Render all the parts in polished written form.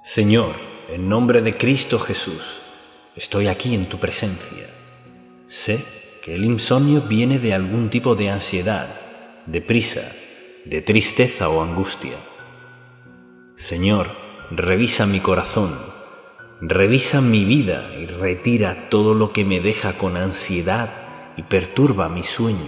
Señor, en nombre de Cristo Jesús, estoy aquí en tu presencia. Sé que el insomnio viene de algún tipo de ansiedad, de prisa, de tristeza o angustia. Señor, revisa mi corazón, revisa mi vida y retira todo lo que me deja con ansiedad y perturba mi sueño.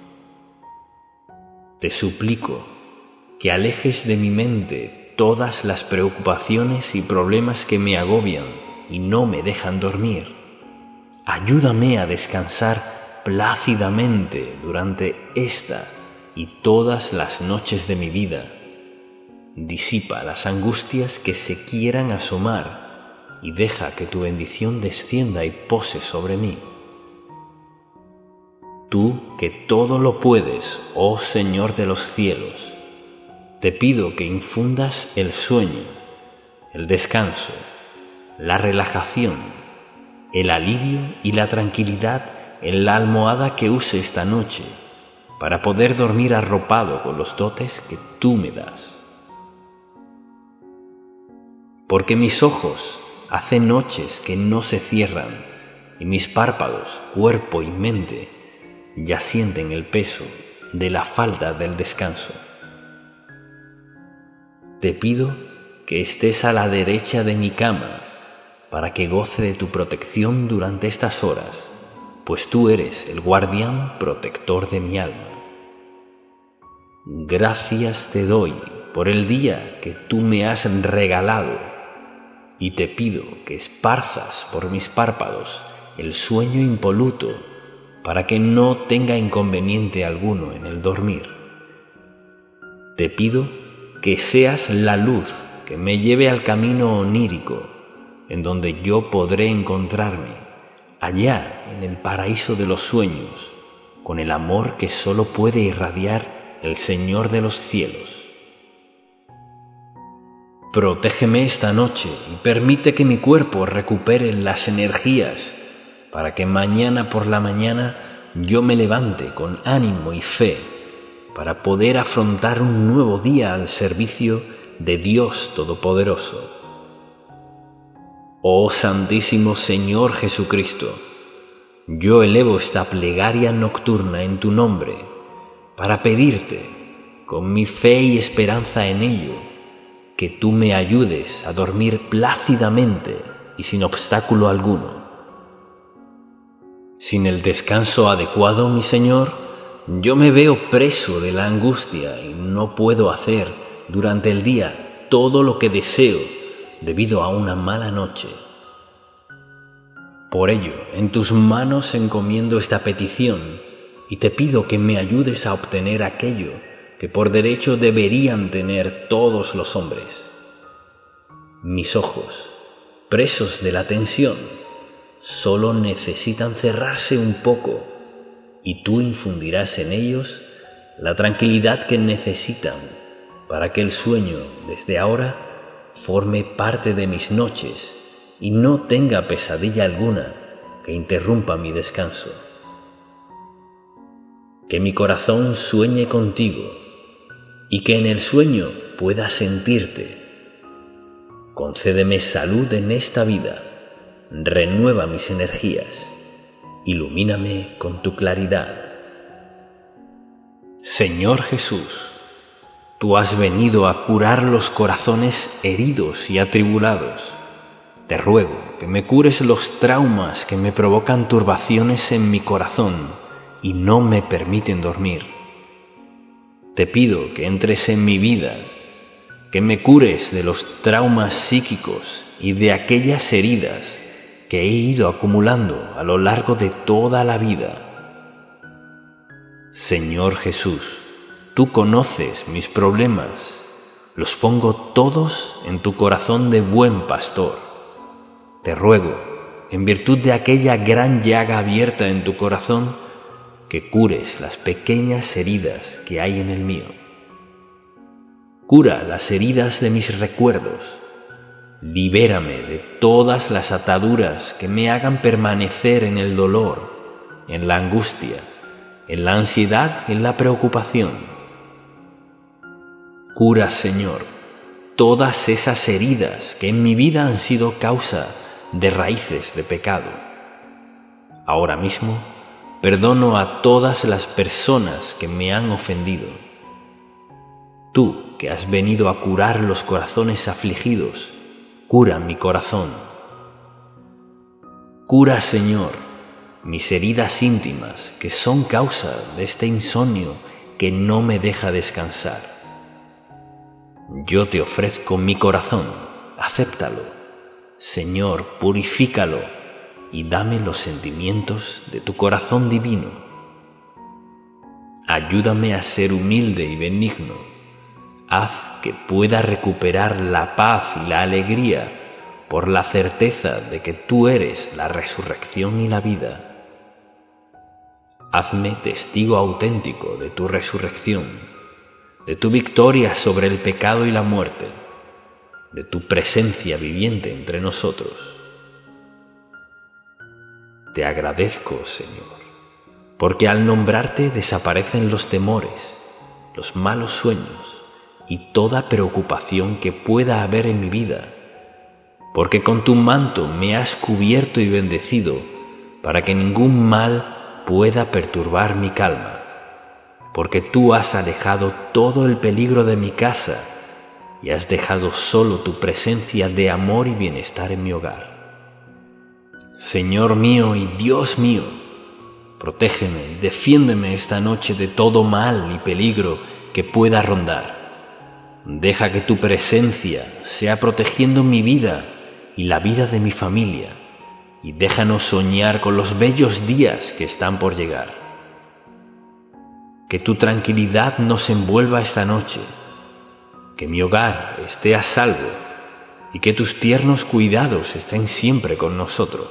Te suplico que alejes de mi mente todas las preocupaciones y problemas que me agobian y no me dejan dormir. Ayúdame a descansar plácidamente durante esta y todas las noches de mi vida. Disipa las angustias que se quieran asomar y deja que tu bendición descienda y pose sobre mí. Tú que todo lo puedes, oh Señor de los cielos, te pido que infundas el sueño, el descanso, la relajación, el alivio y la tranquilidad en la almohada que use esta noche para poder dormir arropado con los dotes que tú me das. Porque mis ojos hace noches que no se cierran y mis párpados, cuerpo y mente ya sienten el peso de la falta del descanso. Te pido que estés a la derecha de mi cama para que goce de tu protección durante estas horas, pues tú eres el guardián protector de mi alma. Gracias te doy por el día que tú me has regalado y te pido que esparzas por mis párpados el sueño impoluto para que no tenga inconveniente alguno en el dormir. Te pido que seas la luz que me lleve al camino onírico, en donde yo podré encontrarme, allá en el paraíso de los sueños, con el amor que solo puede irradiar el Señor de los cielos. Protégeme esta noche y permite que mi cuerpo recupere las energías para que mañana por la mañana yo me levante con ánimo y fe para poder afrontar un nuevo día al servicio de Dios Todopoderoso. Oh Santísimo Señor Jesucristo, yo elevo esta plegaria nocturna en tu nombre para pedirte, con mi fe y esperanza en ello, que tú me ayudes a dormir plácidamente y sin obstáculo alguno. Sin el descanso adecuado, mi Señor, yo me veo preso de la angustia y no puedo hacer durante el día todo lo que deseo debido a una mala noche. Por ello, en tus manos encomiendo esta petición y te pido que me ayudes a obtener aquello que por derecho deberían tener todos los hombres. Mis ojos, presos de la tensión, solo necesitan cerrarse un poco y tú infundirás en ellos la tranquilidad que necesitan para que el sueño desde ahora forme parte de mis noches y no tenga pesadilla alguna que interrumpa mi descanso. Que mi corazón sueñe contigo y que en el sueño pueda sentirte. Concédeme salud en esta vida, renueva mis energías, ilumíname con tu claridad. Señor Jesús, tú has venido a curar los corazones heridos y atribulados. Te ruego que me cures los traumas que me provocan turbaciones en mi corazón y no me permiten dormir. Te pido que entres en mi vida, que me cures de los traumas psíquicos y de aquellas heridas que he ido acumulando a lo largo de toda la vida. Señor Jesús, tú conoces mis problemas, los pongo todos en tu corazón de buen pastor. Te ruego, en virtud de aquella gran llaga abierta en tu corazón, que cures las pequeñas heridas que hay en el mío. Cura las heridas de mis recuerdos. Libérame de todas las ataduras que me hagan permanecer en el dolor, en la angustia, en la ansiedad y en la preocupación. Cura, Señor, todas esas heridas que en mi vida han sido causa de raíces de pecado. Ahora mismo perdono a todas las personas que me han ofendido. Tú, que has venido a curar los corazones afligidos, cura mi corazón. Cura, Señor, mis heridas íntimas, que son causa de este insomnio que no me deja descansar. Yo te ofrezco mi corazón, acéptalo. Señor, purifícalo y dame los sentimientos de tu corazón divino. Ayúdame a ser humilde y benigno. Haz que pueda recuperar la paz y la alegría por la certeza de que tú eres la resurrección y la vida. Hazme testigo auténtico de tu resurrección, de tu victoria sobre el pecado y la muerte, de tu presencia viviente entre nosotros. Te agradezco, Señor, porque al nombrarte desaparecen los temores, los malos sueños y toda preocupación que pueda haber en mi vida, porque con tu manto me has cubierto y bendecido para que ningún mal pueda perturbar mi calma, porque tú has alejado todo el peligro de mi casa y has dejado solo tu presencia de amor y bienestar en mi hogar. Señor mío y Dios mío, protégeme y defiéndeme esta noche de todo mal y peligro que pueda rondar. Deja que tu presencia sea protegiendo mi vida y la vida de mi familia, y déjanos soñar con los bellos días que están por llegar. Que tu tranquilidad nos envuelva esta noche, que mi hogar esté a salvo y que tus tiernos cuidados estén siempre con nosotros.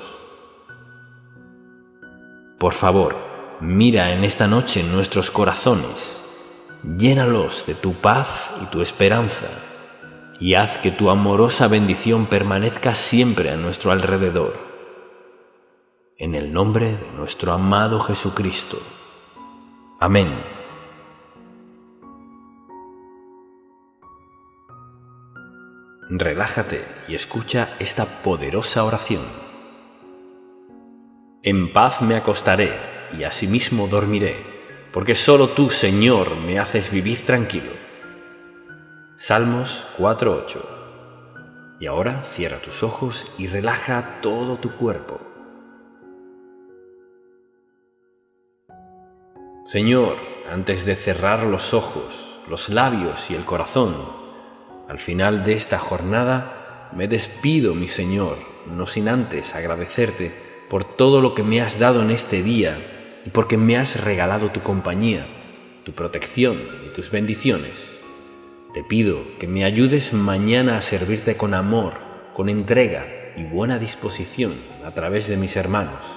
Por favor, mira en esta noche nuestros corazones, llénalos de tu paz y tu esperanza, y haz que tu amorosa bendición permanezca siempre a nuestro alrededor. En el nombre de nuestro amado Jesucristo. Amén. Relájate y escucha esta poderosa oración. En paz me acostaré y asimismo dormiré, porque solo tú, Señor, me haces vivir tranquilo. Salmos 4:8. Y ahora cierra tus ojos y relaja todo tu cuerpo. Señor, antes de cerrar los ojos, los labios y el corazón, al final de esta jornada me despido, mi Señor, no sin antes agradecerte por todo lo que me has dado en este día y porque me has regalado tu compañía, tu protección y tus bendiciones. Te pido que me ayudes mañana a servirte con amor, con entrega y buena disposición a través de mis hermanos.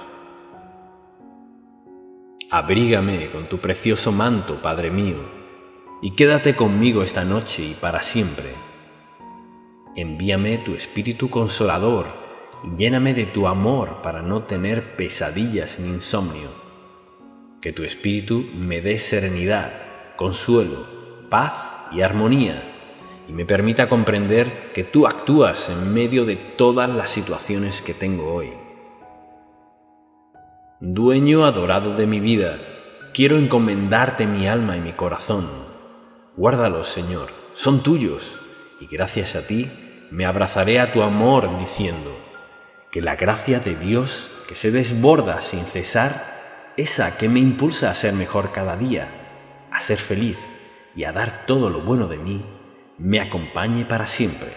Abrígame con tu precioso manto, Padre mío, y quédate conmigo esta noche y para siempre. Envíame tu Espíritu Consolador y lléname de tu amor para no tener pesadillas ni insomnio. Que tu Espíritu me dé serenidad, consuelo, paz y armonía, y me permita comprender que tú actúas en medio de todas las situaciones que tengo hoy. Dueño adorado de mi vida, quiero encomendarte mi alma y mi corazón. Guárdalos, Señor, son tuyos, y gracias a ti me abrazaré a tu amor diciendo que la gracia de Dios que se desborda sin cesar, esa que me impulsa a ser mejor cada día, a ser feliz y a dar todo lo bueno de mí, me acompañe para siempre.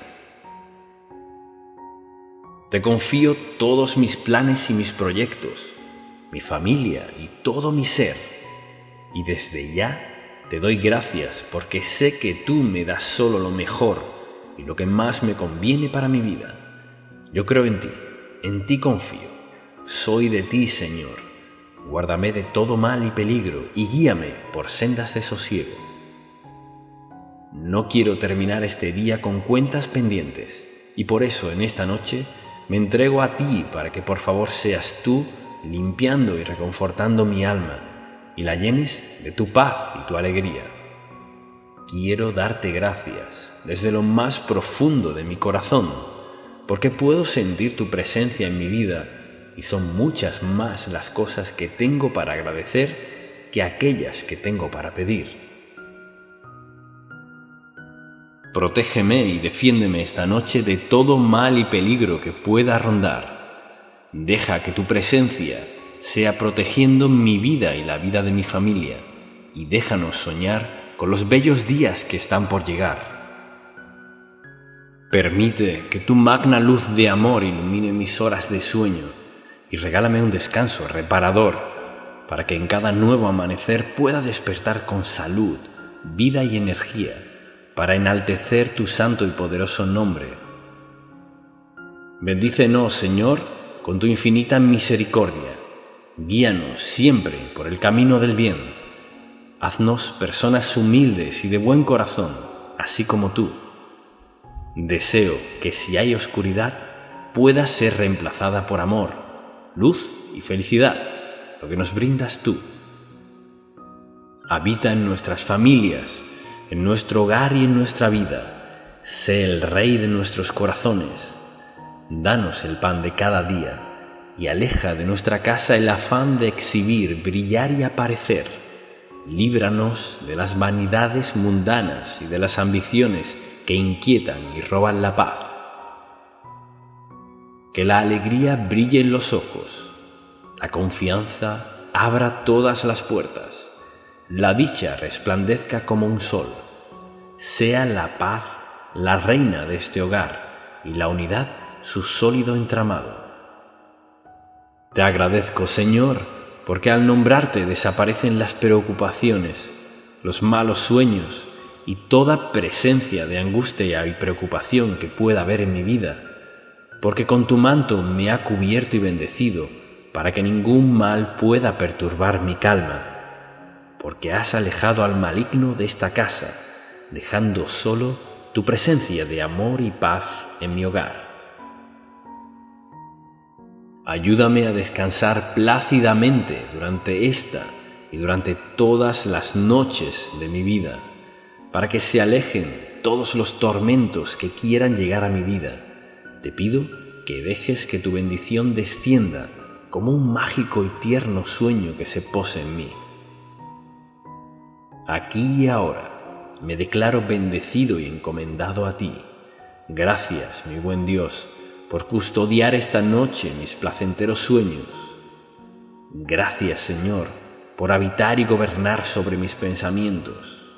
Te confío todos mis planes y mis proyectos, mi familia y todo mi ser, y desde ya te doy gracias porque sé que tú me das solo lo mejor y lo que más me conviene para mi vida. Yo creo en ti confío, soy de ti, Señor. Guárdame de todo mal y peligro y guíame por sendas de sosiego. No quiero terminar este día con cuentas pendientes y por eso en esta noche me entrego a ti para que por favor seas tú limpiando y reconfortando mi alma y la llenes de tu paz y tu alegría. quiero darte gracias desde lo más profundo de mi corazón, porque puedo sentir tu presencia en mi vida y son muchas más las cosas que tengo para agradecer que aquellas que tengo para pedir. Protégeme y defiéndeme esta noche de todo mal y peligro que pueda rondar. Deja que tu presencia sea protegiendo mi vida y la vida de mi familia, y déjanos soñar con los bellos días que están por llegar. Permite que tu magna luz de amor ilumine mis horas de sueño y regálame un descanso reparador para que en cada nuevo amanecer pueda despertar con salud, vida y energía para enaltecer tu santo y poderoso nombre. Bendícenos, Señor, con tu infinita misericordia. Guíanos siempre por el camino del bien. Haznos personas humildes y de buen corazón, así como tú. Deseo que si hay oscuridad, pueda ser reemplazada por amor, luz y felicidad, lo que nos brindas tú. Habita en nuestras familias, en nuestro hogar y en nuestra vida. Sé el Rey de nuestros corazones. Danos el pan de cada día y aleja de nuestra casa el afán de exhibir, brillar y aparecer. Líbranos de las vanidades mundanas y de las ambiciones que inquietan y roban la paz. Que la alegría brille en los ojos, la confianza abra todas las puertas, la dicha resplandezca como un sol. Sea la paz la reina de este hogar y la unidad su sólido entramado. Te agradezco, Señor, porque al nombrarte desaparecen las preocupaciones, los malos sueños y toda presencia de angustia y preocupación que pueda haber en mi vida, porque con tu manto me ha cubierto y bendecido para que ningún mal pueda perturbar mi calma, porque has alejado al maligno de esta casa, dejando solo tu presencia de amor y paz en mi hogar. Ayúdame a descansar plácidamente durante esta y durante todas las noches de mi vida, para que se alejen todos los tormentos que quieran llegar a mi vida. Te pido que dejes que tu bendición descienda como un mágico y tierno sueño que se pose en mí. Aquí y ahora me declaro bendecido y encomendado a ti. Gracias, mi buen Dios, por custodiar esta noche mis placenteros sueños. Gracias, Señor, por habitar y gobernar sobre mis pensamientos.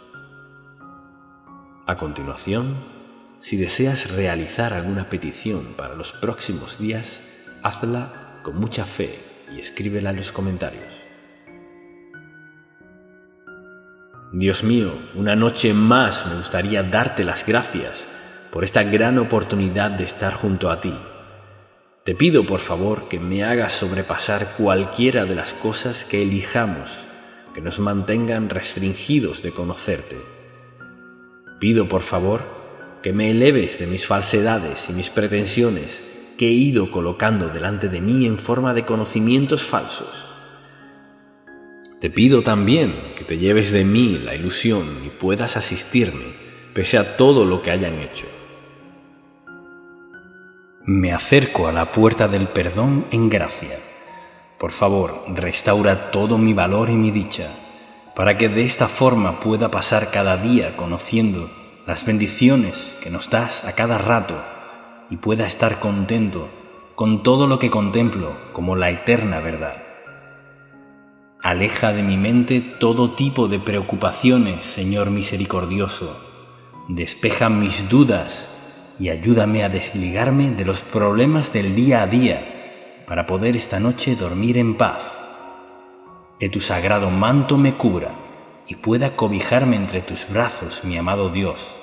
A continuación, si deseas realizar alguna petición para los próximos días, hazla con mucha fe y escríbela en los comentarios. Dios mío, una noche más me gustaría darte las gracias por esta gran oportunidad de estar junto a ti. Te pido, por favor, que me hagas sobrepasar cualquiera de las cosas que elijamos, que nos mantengan restringidos de conocerte. Pido, por favor, que me eleves de mis falsedades y mis pretensiones que he ido colocando delante de mí en forma de conocimientos falsos. Te pido también que te lleves de mí la ilusión y puedas asistirme, pese a todo lo que hayan hecho. Me acerco a la puerta del perdón en gracia. Por favor, restaura todo mi valor y mi dicha, para que de esta forma pueda pasar cada día conociendo las bendiciones que nos das a cada rato y pueda estar contento con todo lo que contemplo como la eterna verdad. Aleja de mi mente todo tipo de preocupaciones, Señor misericordioso. Despeja mis dudas y ayúdame a desligarme de los problemas del día a día para poder esta noche dormir en paz. Que tu sagrado manto me cubra y pueda cobijarme entre tus brazos, mi amado Dios.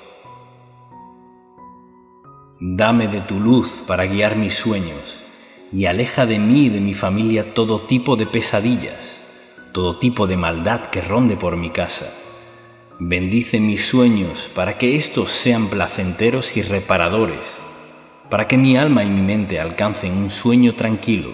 Dame de tu luz para guiar mis sueños y aleja de mí y de mi familia todo tipo de pesadillas, todo tipo de maldad que ronde por mi casa. Bendice mis sueños para que estos sean placenteros y reparadores, para que mi alma y mi mente alcancen un sueño tranquilo.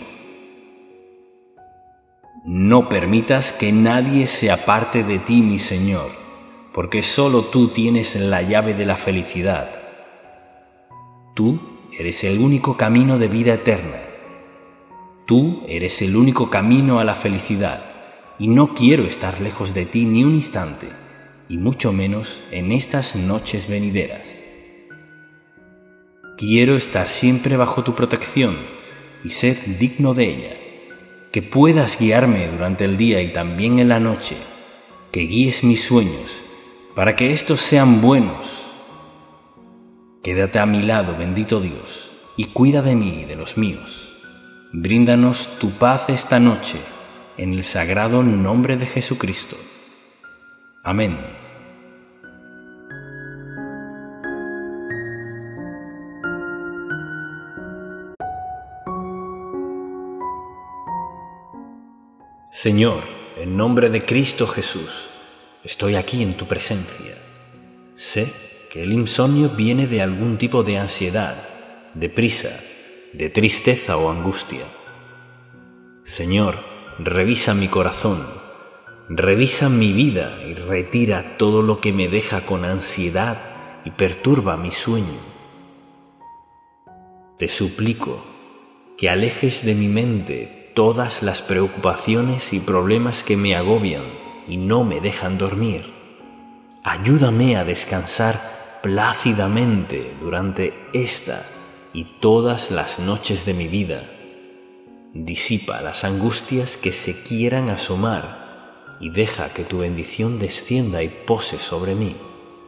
No permitas que nadie se aparte de ti, mi Señor, porque solo tú tienes la llave de la felicidad. Tú eres el único camino de vida eterna. Tú eres el único camino a la felicidad, y no quiero estar lejos de ti ni un instante, y mucho menos en estas noches venideras. Quiero estar siempre bajo tu protección y ser digno de ella, que puedas guiarme durante el día y también en la noche, que guíes mis sueños para que estos sean buenos. Quédate a mi lado, bendito Dios, y cuida de mí y de los míos. Bríndanos tu paz esta noche, en el sagrado nombre de Jesucristo. Amén. Señor, en nombre de Cristo Jesús, estoy aquí en tu presencia. Sé que el insomnio viene de algún tipo de ansiedad, de prisa, de tristeza o angustia. Señor, revisa mi corazón, revisa mi vida y retira todo lo que me deja con ansiedad y perturba mi sueño. Te suplico que alejes de mi mente todas las preocupaciones y problemas que me agobian y no me dejan dormir. Ayúdame a descansar plácidamente durante esta y todas las noches de mi vida. Disipa las angustias que se quieran asomar y deja que tu bendición descienda y pose sobre mí.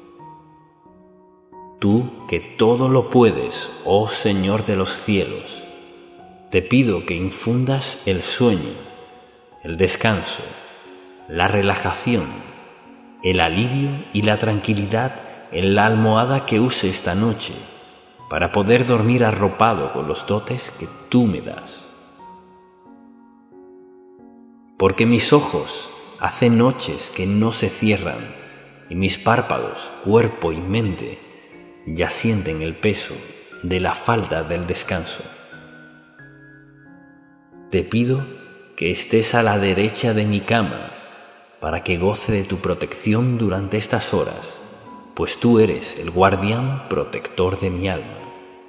Tú que todo lo puedes, oh Señor de los cielos, te pido que infundas el sueño, el descanso, la relajación, el alivio y la tranquilidad en la almohada que use esta noche para poder dormir arropado con los dotes que tú me das. Porque mis ojos hace noches que no se cierran y mis párpados, cuerpo y mente ya sienten el peso de la falta del descanso. Te pido que estés a la derecha de mi cama para que goce de tu protección durante estas horas, pues tú eres el guardián protector de mi alma.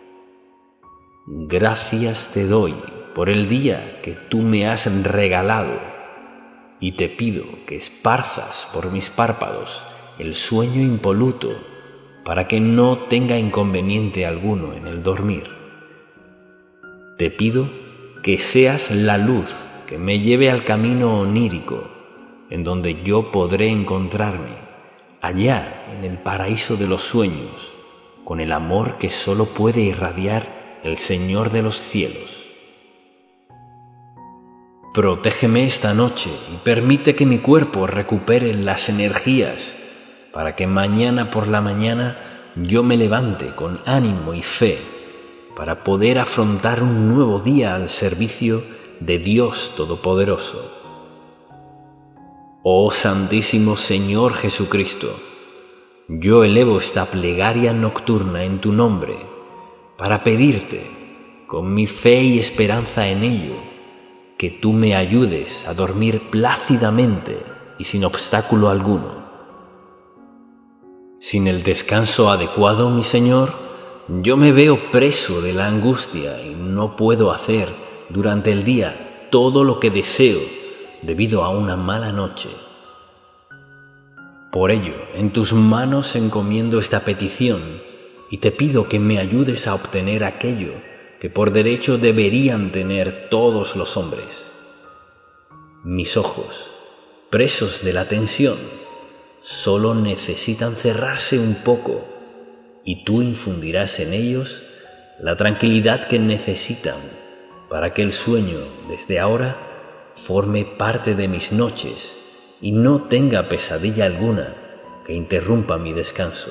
Gracias te doy por el día que tú me has regalado y te pido que esparzas por mis párpados el sueño impoluto para que no tenga inconveniente alguno en el dormir. Te pido que seas la luz que me lleve al camino onírico, en donde yo podré encontrarme, allá en el paraíso de los sueños, con el amor que solo puede irradiar el Señor de los cielos. Protégeme esta noche y permite que mi cuerpo recupere las energías, para que mañana por la mañana yo me levante con ánimo y fe, para poder afrontar un nuevo día al servicio de Dios Todopoderoso. Oh Santísimo Señor Jesucristo, yo elevo esta plegaria nocturna en tu nombre para pedirte, con mi fe y esperanza en ello, que tú me ayudes a dormir plácidamente y sin obstáculo alguno. Sin el descanso adecuado, mi Señor, yo me veo preso de la angustia y no puedo hacer durante el día todo lo que deseo debido a una mala noche. Por ello, en tus manos encomiendo esta petición y te pido que me ayudes a obtener aquello que por derecho deberían tener todos los hombres. Mis ojos, presos de la tensión, solo necesitan cerrarse un poco y tú infundirás en ellos la tranquilidad que necesitan para que el sueño, desde ahora, forme parte de mis noches y no tenga pesadilla alguna que interrumpa mi descanso.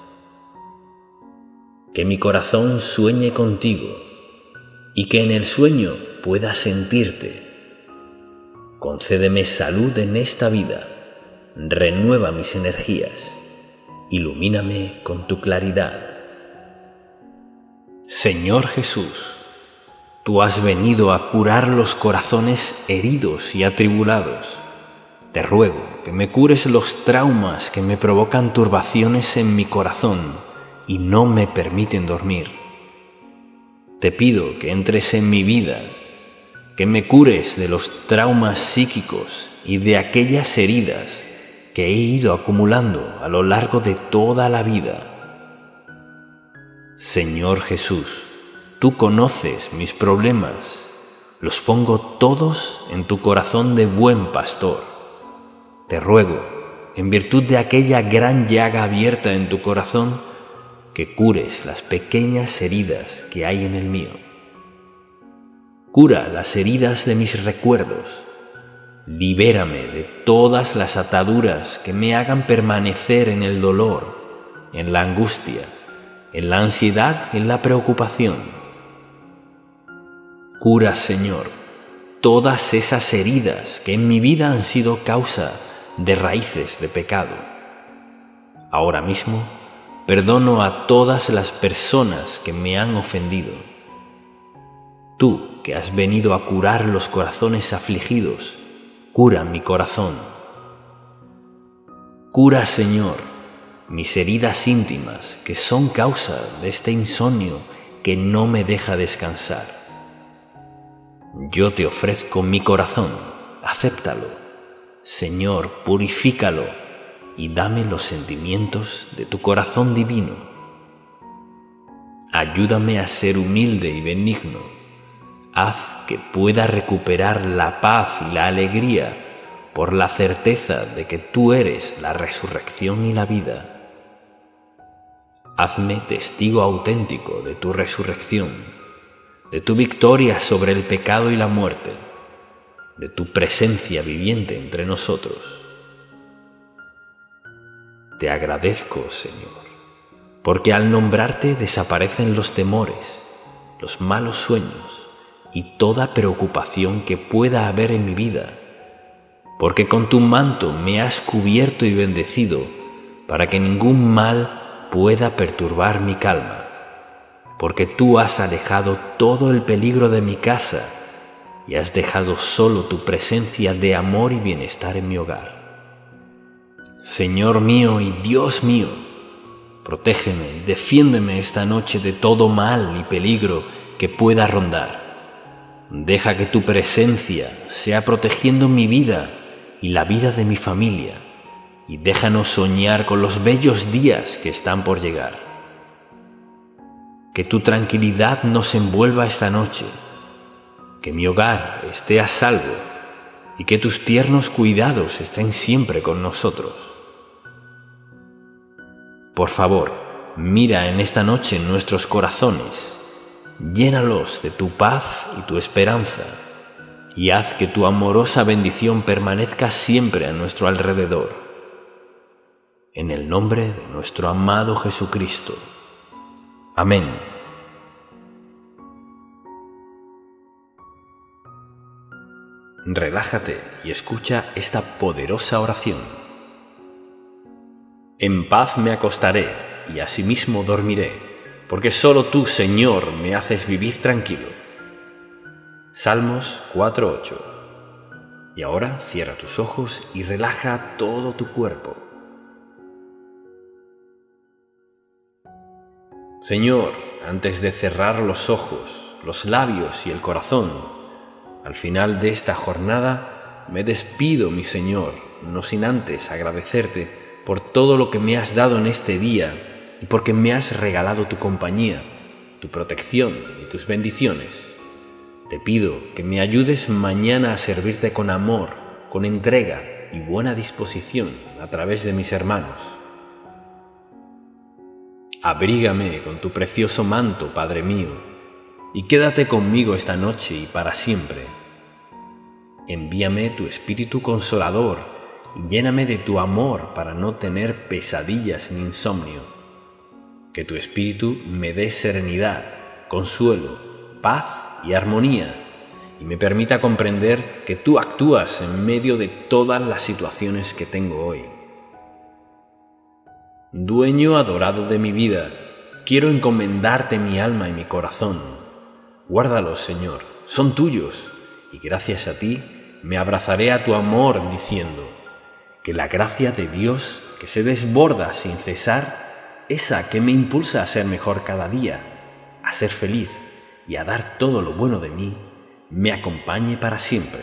Que mi corazón sueñe contigo y que en el sueño pueda sentirte. Concédeme salud en esta vida, renueva mis energías, ilumíname con tu claridad. Señor Jesús, tú has venido a curar los corazones heridos y atribulados. Te ruego que me cures los traumas que me provocan turbaciones en mi corazón y no me permiten dormir. Te pido que entres en mi vida, que me cures de los traumas psíquicos y de aquellas heridas que he ido acumulando a lo largo de toda la vida. Señor Jesús, tú conoces mis problemas, los pongo todos en tu corazón de buen pastor. Te ruego, en virtud de aquella gran llaga abierta en tu corazón, que cures las pequeñas heridas que hay en el mío. Cura las heridas de mis recuerdos. Libérame de todas las ataduras que me hagan permanecer en el dolor, en la angustia, en la ansiedad y en la preocupación. Cura, Señor, todas esas heridas que en mi vida han sido causa de raíces de pecado. Ahora mismo, perdono a todas las personas que me han ofendido. Tú, que has venido a curar los corazones afligidos, cura mi corazón. Cura, Señor, mis heridas íntimas, que son causa de este insomnio que no me deja descansar. Yo te ofrezco mi corazón, acéptalo. Señor, purifícalo y dame los sentimientos de tu corazón divino. Ayúdame a ser humilde y benigno. Haz que pueda recuperar la paz y la alegría por la certeza de que tú eres la resurrección y la vida. Hazme testigo auténtico de tu resurrección, de tu victoria sobre el pecado y la muerte, de tu presencia viviente entre nosotros. Te agradezco, Señor, porque al nombrarte desaparecen los temores, los malos sueños y toda preocupación que pueda haber en mi vida, porque con tu manto me has cubierto y bendecido para que ningún mal pueda perturbar mi calma, porque tú has alejado todo el peligro de mi casa y has dejado solo tu presencia de amor y bienestar en mi hogar. Señor mío y Dios mío, protégeme y defiéndeme esta noche de todo mal y peligro que pueda rondar. Deja que tu presencia sea protegiendo mi vida y la vida de mi familia, y déjanos soñar con los bellos días que están por llegar. Que tu tranquilidad nos envuelva esta noche, que mi hogar esté a salvo y que tus tiernos cuidados estén siempre con nosotros. Por favor, mira en esta noche nuestros corazones, llénalos de tu paz y tu esperanza, y haz que tu amorosa bendición permanezca siempre a nuestro alrededor. En el nombre de nuestro amado Jesucristo. Amén. Relájate y escucha esta poderosa oración. En paz me acostaré y asimismo dormiré, porque solo tú, Señor, me haces vivir tranquilo. Salmos 4:8. Y ahora cierra tus ojos y relaja todo tu cuerpo. Señor, antes de cerrar los ojos, los labios y el corazón, al final de esta jornada, me despido, mi Señor, no sin antes agradecerte por todo lo que me has dado en este día y porque me has regalado tu compañía, tu protección y tus bendiciones. Te pido que me ayudes mañana a servirte con amor, con entrega y buena disposición a través de mis hermanos. Abrígame con tu precioso manto, Padre mío, y quédate conmigo esta noche y para siempre. Envíame tu Espíritu Consolador y lléname de tu amor para no tener pesadillas ni insomnio. Que tu Espíritu me dé serenidad, consuelo, paz y armonía, y me permita comprender que tú actúas en medio de todas las situaciones que tengo hoy. Dueño adorado de mi vida, quiero encomendarte mi alma y mi corazón. Guárdalos, Señor, son tuyos, y gracias a ti me abrazaré a tu amor diciendo: que la gracia de Dios que se desborda sin cesar, esa que me impulsa a ser mejor cada día, a ser feliz y a dar todo lo bueno de mí, me acompañe para siempre.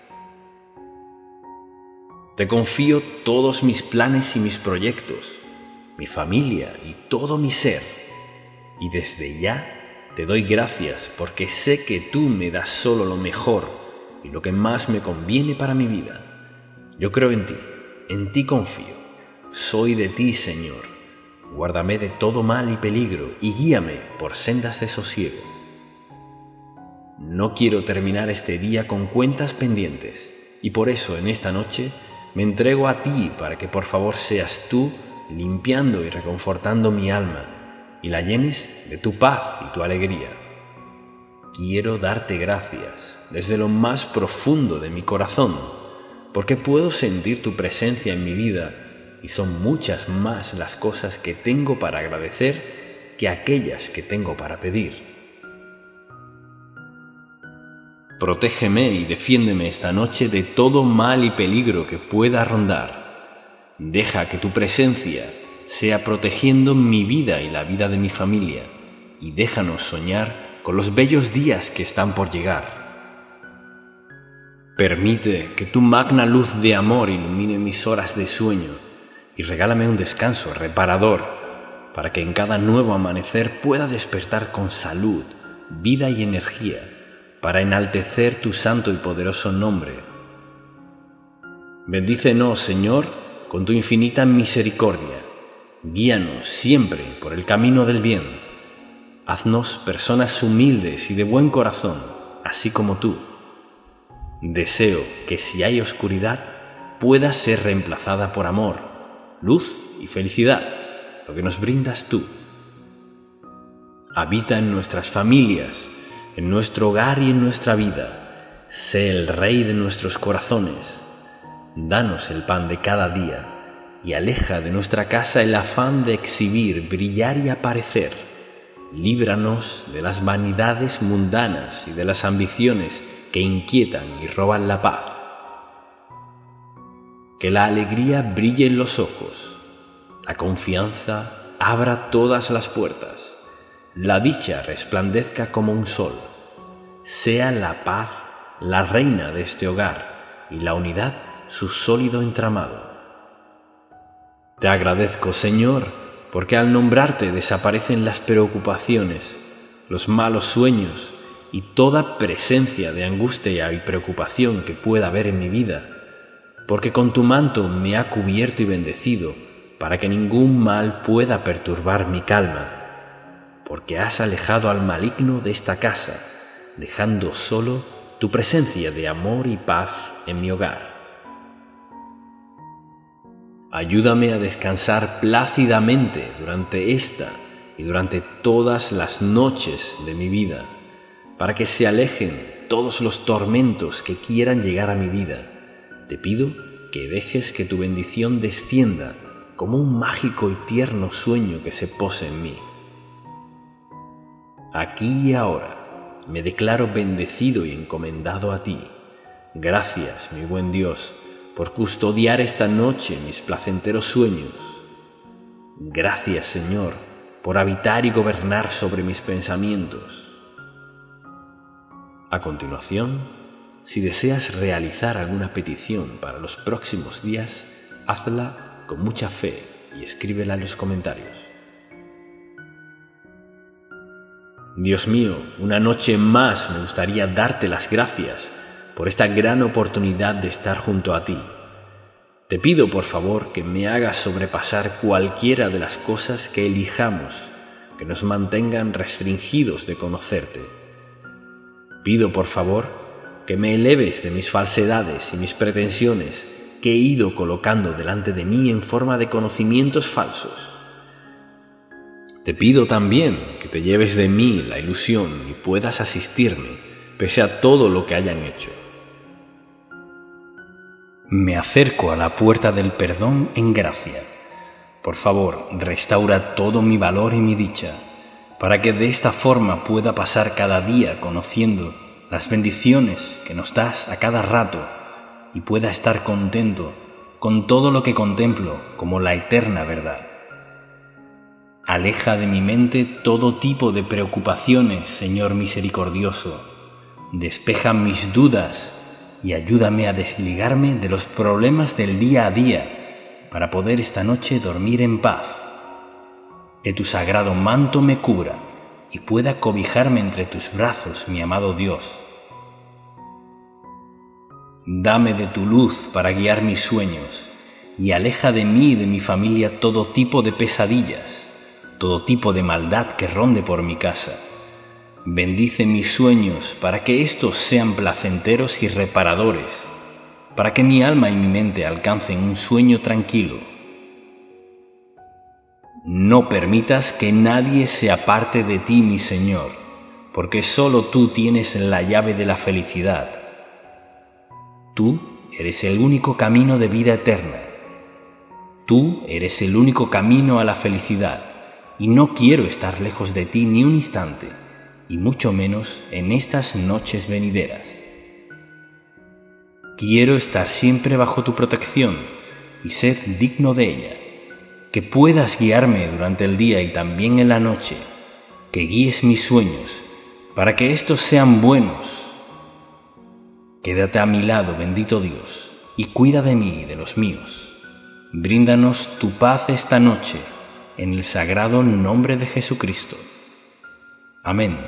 Te confío todos mis planes y mis proyectos, mi familia y todo mi ser, y desde ya te doy gracias porque sé que tú me das solo lo mejor y lo que más me conviene para mi vida. Yo creo en ti confío, soy de ti, Señor. Guárdame de todo mal y peligro y guíame por sendas de sosiego. No quiero terminar este día con cuentas pendientes y por eso en esta noche me entrego a ti para que por favor seas tú limpiando y reconfortando mi alma y la llenes de tu paz y tu alegría. Quiero darte gracias desde lo más profundo de mi corazón, porque puedo sentir tu presencia en mi vida y son muchas más las cosas que tengo para agradecer que aquellas que tengo para pedir. Protégeme y defiéndeme esta noche de todo mal y peligro que pueda rondar. Deja que tu presencia sea protegiendo mi vida y la vida de mi familia, y déjanos soñar con los bellos días que están por llegar. Permite que tu magna luz de amor ilumine mis horas de sueño y regálame un descanso reparador para que en cada nuevo amanecer pueda despertar con salud, vida y energía para enaltecer tu santo y poderoso nombre. Bendícenos, Señor, con tu infinita misericordia. Guíanos siempre por el camino del bien. Haznos personas humildes y de buen corazón, así como tú. Deseo que si hay oscuridad, pueda ser reemplazada por amor, luz y felicidad, lo que nos brindas tú. Habita en nuestras familias, en nuestro hogar y en nuestra vida. Sé el Rey de nuestros corazones. Danos el pan de cada día y aleja de nuestra casa el afán de exhibir, brillar y aparecer. Líbranos de las vanidades mundanas y de las ambiciones que inquietan y roban la paz. Que la alegría brille en los ojos, la confianza abra todas las puertas, la dicha resplandezca como un sol. Sea la paz la reina de este hogar y la unidad su sólido entramado. Te agradezco, Señor, porque al nombrarte desaparecen las preocupaciones, los malos sueños y toda presencia de angustia y preocupación que pueda haber en mi vida, porque con tu manto me ha cubierto y bendecido para que ningún mal pueda perturbar mi calma, porque has alejado al maligno de esta casa, dejando solo tu presencia de amor y paz en mi hogar. Ayúdame a descansar plácidamente durante esta y durante todas las noches de mi vida, para que se alejen todos los tormentos que quieran llegar a mi vida. Te pido que dejes que tu bendición descienda como un mágico y tierno sueño que se pose en mí. Aquí y ahora me declaro bendecido y encomendado a ti. Gracias, mi buen Dios, por custodiar esta noche mis placenteros sueños. Gracias, Señor, por habitar y gobernar sobre mis pensamientos. A continuación, si deseas realizar alguna petición para los próximos días, hazla con mucha fe y escríbela en los comentarios. Dios mío, una noche más me gustaría darte las gracias por esta gran oportunidad de estar junto a ti. Te pido por favor que me hagas sobrepasar cualquiera de las cosas que elijamos que nos mantengan restringidos de conocerte. Pido por favor que me eleves de mis falsedades y mis pretensiones que he ido colocando delante de mí en forma de conocimientos falsos. Te pido también que te lleves de mí la ilusión y puedas asistirme pese a todo lo que hayan hecho. Me acerco a la puerta del perdón en gracia. Por favor, restaura todo mi valor y mi dicha, para que de esta forma pueda pasar cada día conociendo las bendiciones que nos das a cada rato y pueda estar contento con todo lo que contemplo como la eterna verdad. Aleja de mi mente todo tipo de preocupaciones, Señor misericordioso. Despeja mis dudas y ayúdame a desligarme de los problemas del día a día para poder esta noche dormir en paz. Que tu sagrado manto me cubra y pueda cobijarme entre tus brazos, mi amado Dios. Dame de tu luz para guiar mis sueños y aleja de mí y de mi familia todo tipo de pesadillas, todo tipo de maldad que ronde por mi casa. Bendice mis sueños para que estos sean placenteros y reparadores, para que mi alma y mi mente alcancen un sueño tranquilo. No permitas que nadie se aparte de ti, mi Señor, porque solo tú tienes la llave de la felicidad. Tú eres el único camino de vida eterna. Tú eres el único camino a la felicidad, y no quiero estar lejos de ti ni un instante, y mucho menos en estas noches venideras. Quiero estar siempre bajo tu protección y ser digno de ella. Que puedas guiarme durante el día y también en la noche, que guíes mis sueños, para que estos sean buenos. Quédate a mi lado, bendito Dios, y cuida de mí y de los míos. Bríndanos tu paz esta noche, en el sagrado nombre de Jesucristo. Amén.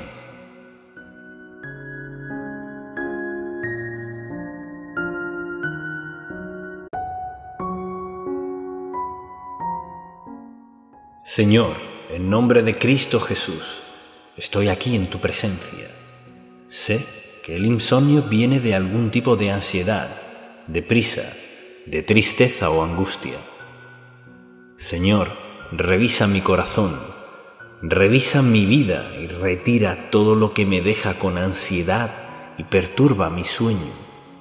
Señor, en nombre de Cristo Jesús, estoy aquí en tu presencia. Sé que el insomnio viene de algún tipo de ansiedad, de prisa, de tristeza o angustia. Señor, revisa mi corazón, revisa mi vida y retira todo lo que me deja con ansiedad y perturba mi sueño.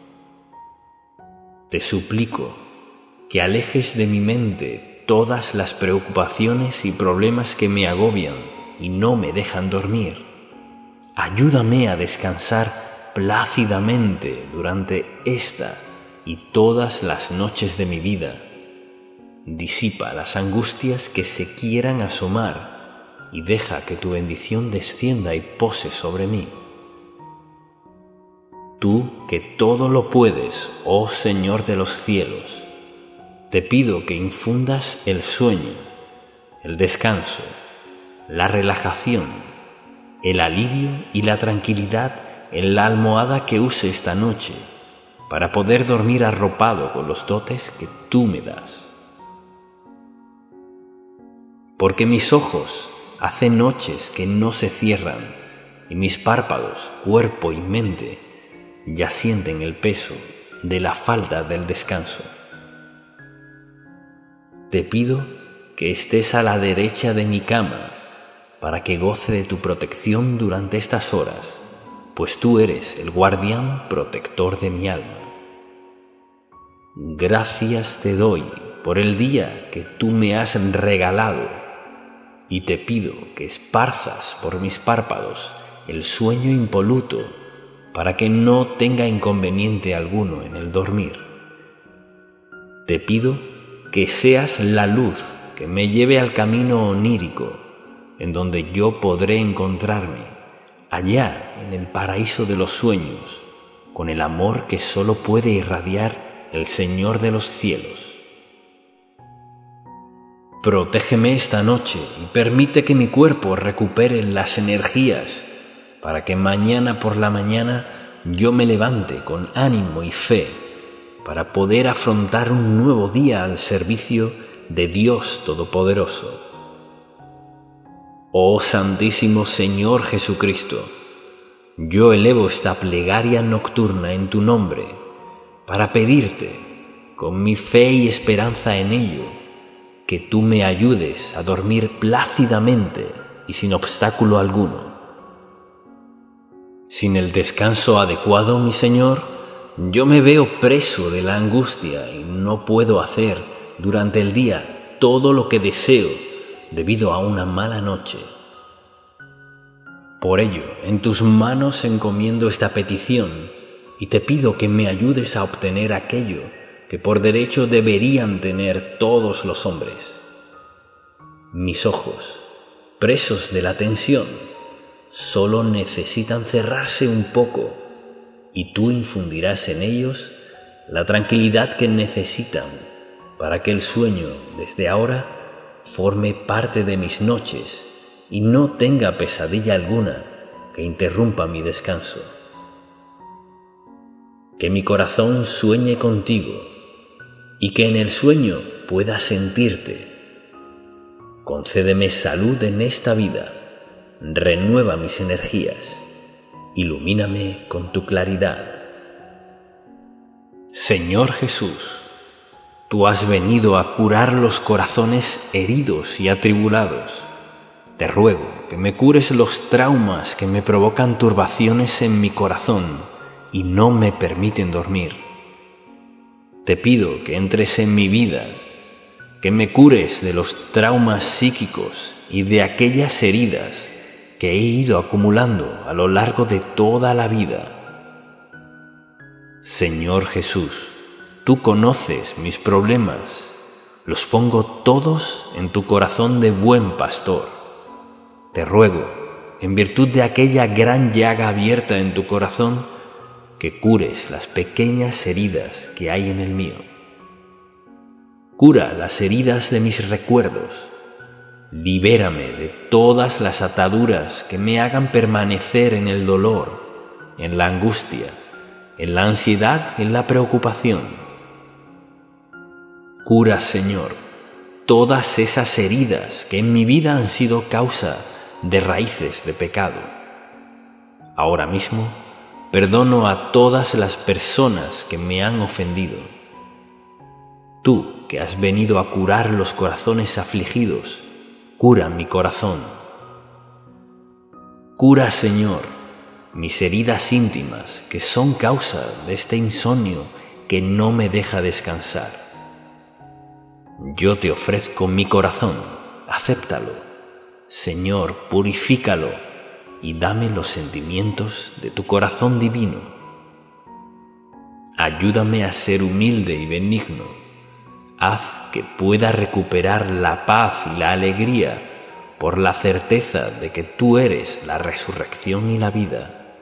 Te suplico que alejes de mi mente todas las preocupaciones y problemas que me agobian y no me dejan dormir. Ayúdame a descansar plácidamente durante esta y todas las noches de mi vida. Disipa las angustias que se quieran asomar y deja que tu bendición descienda y pose sobre mí. Tú que todo lo puedes, oh Señor de los cielos, te pido que infundas el sueño, el descanso, la relajación, el alivio y la tranquilidad en la almohada que use esta noche para poder dormir arropado con los dotes que tú me das. Porque mis ojos hace noches que no se cierran y mis párpados, cuerpo y mente ya sienten el peso de la falta del descanso. Te pido que estés a la derecha de mi cama para que goce de tu protección durante estas horas, pues tú eres el guardián protector de mi alma. Gracias te doy por el día que tú me has regalado y te pido que esparzas por mis párpados el sueño impoluto para que no tenga inconveniente alguno en el dormir. Te pido que seas la luz que me lleve al camino onírico, en donde yo podré encontrarme, allá en el paraíso de los sueños, con el amor que solo puede irradiar el Señor de los cielos. Protégeme esta noche y permite que mi cuerpo recupere las energías para que mañana por la mañana yo me levante con ánimo y fe para poder afrontar un nuevo día al servicio de Dios Todopoderoso. Oh Santísimo Señor Jesucristo, yo elevo esta plegaria nocturna en tu nombre para pedirte, con mi fe y esperanza en ello, que tú me ayudes a dormir plácidamente y sin obstáculo alguno. Sin el descanso adecuado, mi Señor, yo me veo preso de la angustia y no puedo hacer durante el día todo lo que deseo debido a una mala noche. Por ello, en tus manos encomiendo esta petición y te pido que me ayudes a obtener aquello que por derecho deberían tener todos los hombres. Mis ojos, presos de la tensión, solo necesitan cerrarse un poco y tú infundirás en ellos la tranquilidad que necesitan para que el sueño desde ahora forme parte de mis noches y no tenga pesadilla alguna que interrumpa mi descanso. Que mi corazón sueñe contigo y que en el sueño pueda sentirte. Concédeme salud en esta vida, renueva mis energías, ilumíname con tu claridad. Señor Jesús, tú has venido a curar los corazones heridos y atribulados. Te ruego que me cures los traumas que me provocan turbaciones en mi corazón y no me permiten dormir. Te pido que entres en mi vida, que me cures de los traumas psíquicos y de aquellas heridas que he ido acumulando a lo largo de toda la vida. Señor Jesús, tú conoces mis problemas, los pongo todos en tu corazón de buen pastor. Te ruego, en virtud de aquella gran llaga abierta en tu corazón, que cures las pequeñas heridas que hay en el mío. Cura las heridas de mis recuerdos. Libérame de todas las ataduras que me hagan permanecer en el dolor, en la angustia, en la ansiedad y en la preocupación. Cura, Señor, todas esas heridas que en mi vida han sido causa de raíces de pecado. Ahora mismo perdono a todas las personas que me han ofendido. Tú, que has venido a curar los corazones afligidos, cura mi corazón. Cura, Señor, mis heridas íntimas que son causa de este insomnio que no me deja descansar. Yo te ofrezco mi corazón, acéptalo. Señor, purifícalo y dame los sentimientos de tu corazón divino. Ayúdame a ser humilde y benigno. Haz que pueda recuperar la paz y la alegría por la certeza de que tú eres la resurrección y la vida.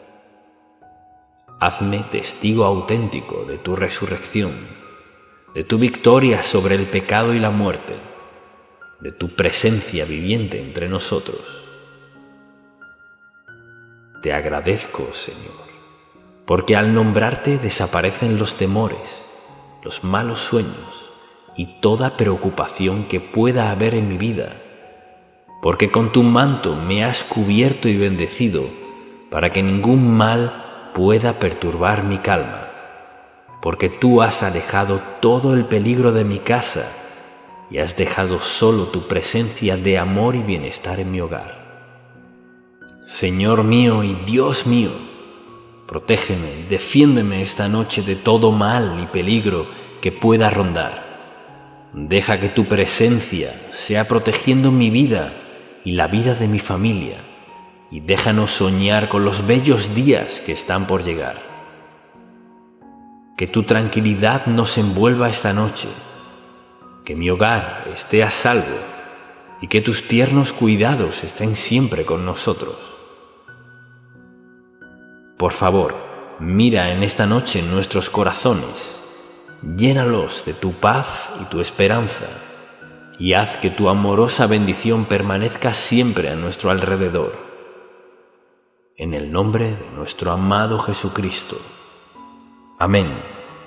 Hazme testigo auténtico de tu resurrección, de tu victoria sobre el pecado y la muerte, de tu presencia viviente entre nosotros. Te agradezco, Señor, porque al nombrarte desaparecen los temores, los malos sueños y toda preocupación que pueda haber en mi vida, porque con tu manto me has cubierto y bendecido para que ningún mal pueda perturbar mi calma, porque tú has alejado todo el peligro de mi casa y has dejado solo tu presencia de amor y bienestar en mi hogar. Señor mío y Dios mío, protégeme y defiéndeme esta noche de todo mal y peligro que pueda rondar. Deja que tu presencia sea protegiendo mi vida y la vida de mi familia, y déjanos soñar con los bellos días que están por llegar. Que tu tranquilidad nos envuelva esta noche, que mi hogar esté a salvo y que tus tiernos cuidados estén siempre con nosotros. Por favor, mira en esta noche nuestros corazones, llénalos de tu paz y tu esperanza, y haz que tu amorosa bendición permanezca siempre a nuestro alrededor. En el nombre de nuestro amado Jesucristo. Amén.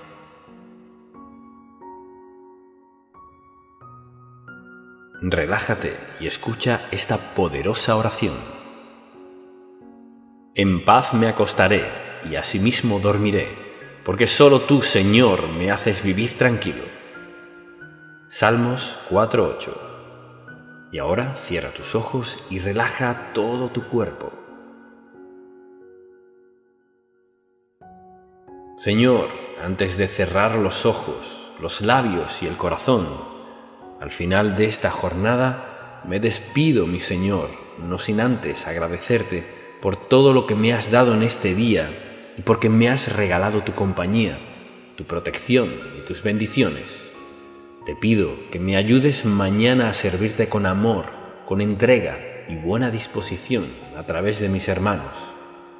Relájate y escucha esta poderosa oración. En paz me acostaré y asimismo dormiré, porque solo tú, Señor, me haces vivir tranquilo. Salmos 4:8. Y ahora cierra tus ojos y relaja todo tu cuerpo. Señor, antes de cerrar los ojos, los labios y el corazón, al final de esta jornada, me despido, mi Señor, no sin antes agradecerte por todo lo que me has dado en este día y porque me has regalado tu compañía, tu protección y tus bendiciones. Te pido que me ayudes mañana a servirte con amor, con entrega y buena disposición a través de mis hermanos.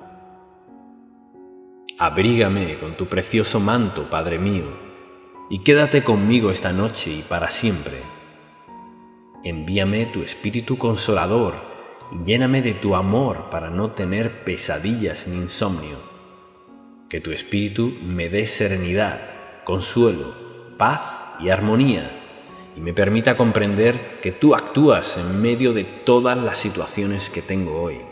Abrígame con tu precioso manto, Padre mío, y quédate conmigo esta noche y para siempre. Envíame tu Espíritu Consolador y lléname de tu amor para no tener pesadillas ni insomnio. Que tu Espíritu me dé serenidad, consuelo, paz y armonía, y me permita comprender que tú actúas en medio de todas las situaciones que tengo hoy.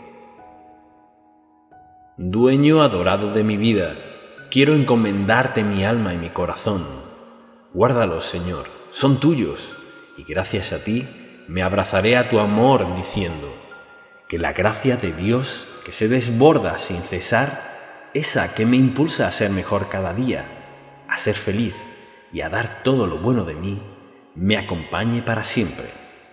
Dueño adorado de mi vida, quiero encomendarte mi alma y mi corazón. Guárdalos, Señor, son tuyos, y gracias a ti me abrazaré a tu amor diciendo que la gracia de Dios que se desborda sin cesar, esa que me impulsa a ser mejor cada día, a ser feliz y a dar todo lo bueno de mí, me acompañe para siempre.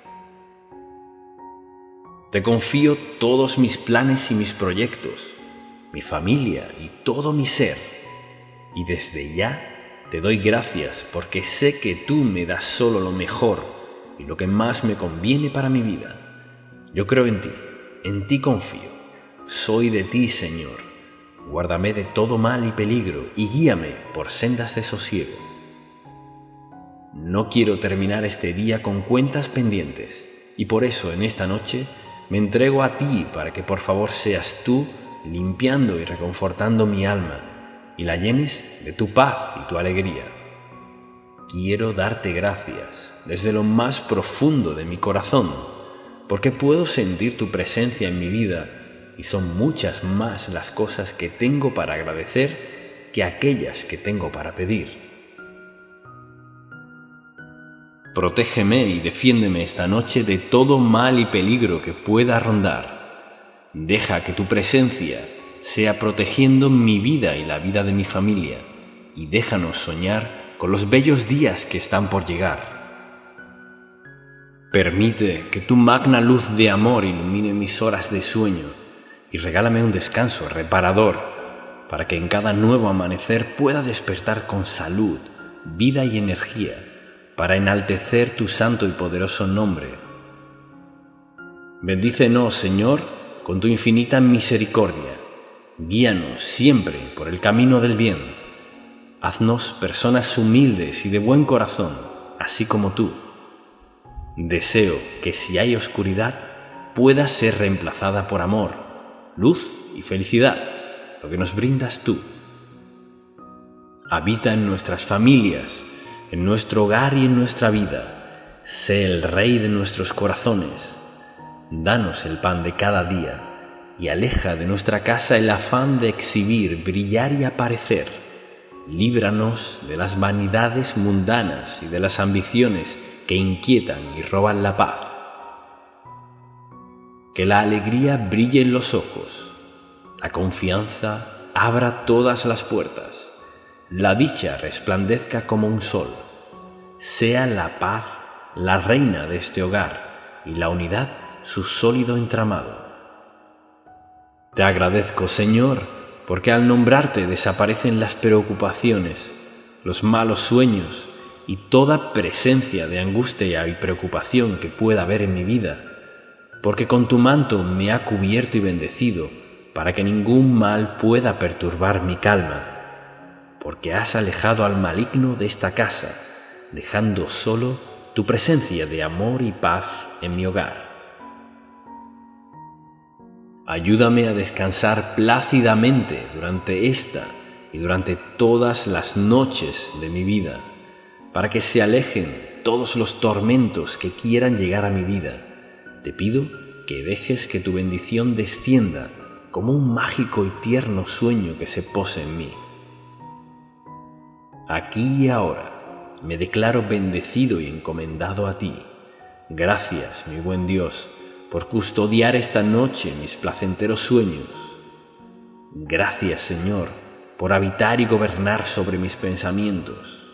Te confío todos mis planes y mis proyectos, mi familia y todo mi ser, y desde ya te doy gracias porque sé que tú me das solo lo mejor y lo que más me conviene para mi vida. Yo creo en ti confío, soy de ti, Señor. Guárdame de todo mal y peligro y guíame por sendas de sosiego. No quiero terminar este día con cuentas pendientes y por eso en esta noche me entrego a ti para que por favor seas tú limpiando y reconfortando mi alma y la llenes de tu paz y tu alegría. Quiero darte gracias desde lo más profundo de mi corazón, porque puedo sentir tu presencia en mi vida y son muchas más las cosas que tengo para agradecer que aquellas que tengo para pedir. Protégeme y defiéndeme esta noche de todo mal y peligro que pueda rondar. Deja que tu presencia sea protegiendo mi vida y la vida de mi familia, y déjanos soñar con los bellos días que están por llegar. Permite que tu magna luz de amor ilumine mis horas de sueño y regálame un descanso reparador para que en cada nuevo amanecer pueda despertar con salud, vida y energía para enaltecer tu santo y poderoso nombre. Bendícenos, Señor, con tu infinita misericordia. Guíanos siempre por el camino del bien. Haznos personas humildes y de buen corazón, así como tú. Deseo que si hay oscuridad, pueda ser reemplazada por amor, luz y felicidad, lo que nos brindas tú. Habita en nuestras familias, en nuestro hogar y en nuestra vida. Sé el Rey de nuestros corazones. Danos el pan de cada día y aleja de nuestra casa el afán de exhibir, brillar y aparecer. Líbranos de las vanidades mundanas y de las ambiciones que inquietan y roban la paz. Que la alegría brille en los ojos, la confianza abra todas las puertas, la dicha resplandezca como un sol. Sea la paz la reina de este hogar y la unidad su sólido entramado. Te agradezco, Señor, porque al nombrarte desaparecen las preocupaciones, los malos sueños y toda presencia de angustia y preocupación que pueda haber en mi vida, porque con tu manto me ha cubierto y bendecido para que ningún mal pueda perturbar mi calma, porque has alejado al maligno de esta casa, dejando solo tu presencia de amor y paz en mi hogar. Ayúdame a descansar plácidamente durante esta y durante todas las noches de mi vida, para que se alejen todos los tormentos que quieran llegar a mi vida. Te pido que dejes que tu bendición descienda como un mágico y tierno sueño que se pose en mí. Aquí y ahora me declaro bendecido y encomendado a ti. Gracias, mi buen Dios, por custodiar esta noche mis placenteros sueños. Gracias, Señor, por habitar y gobernar sobre mis pensamientos.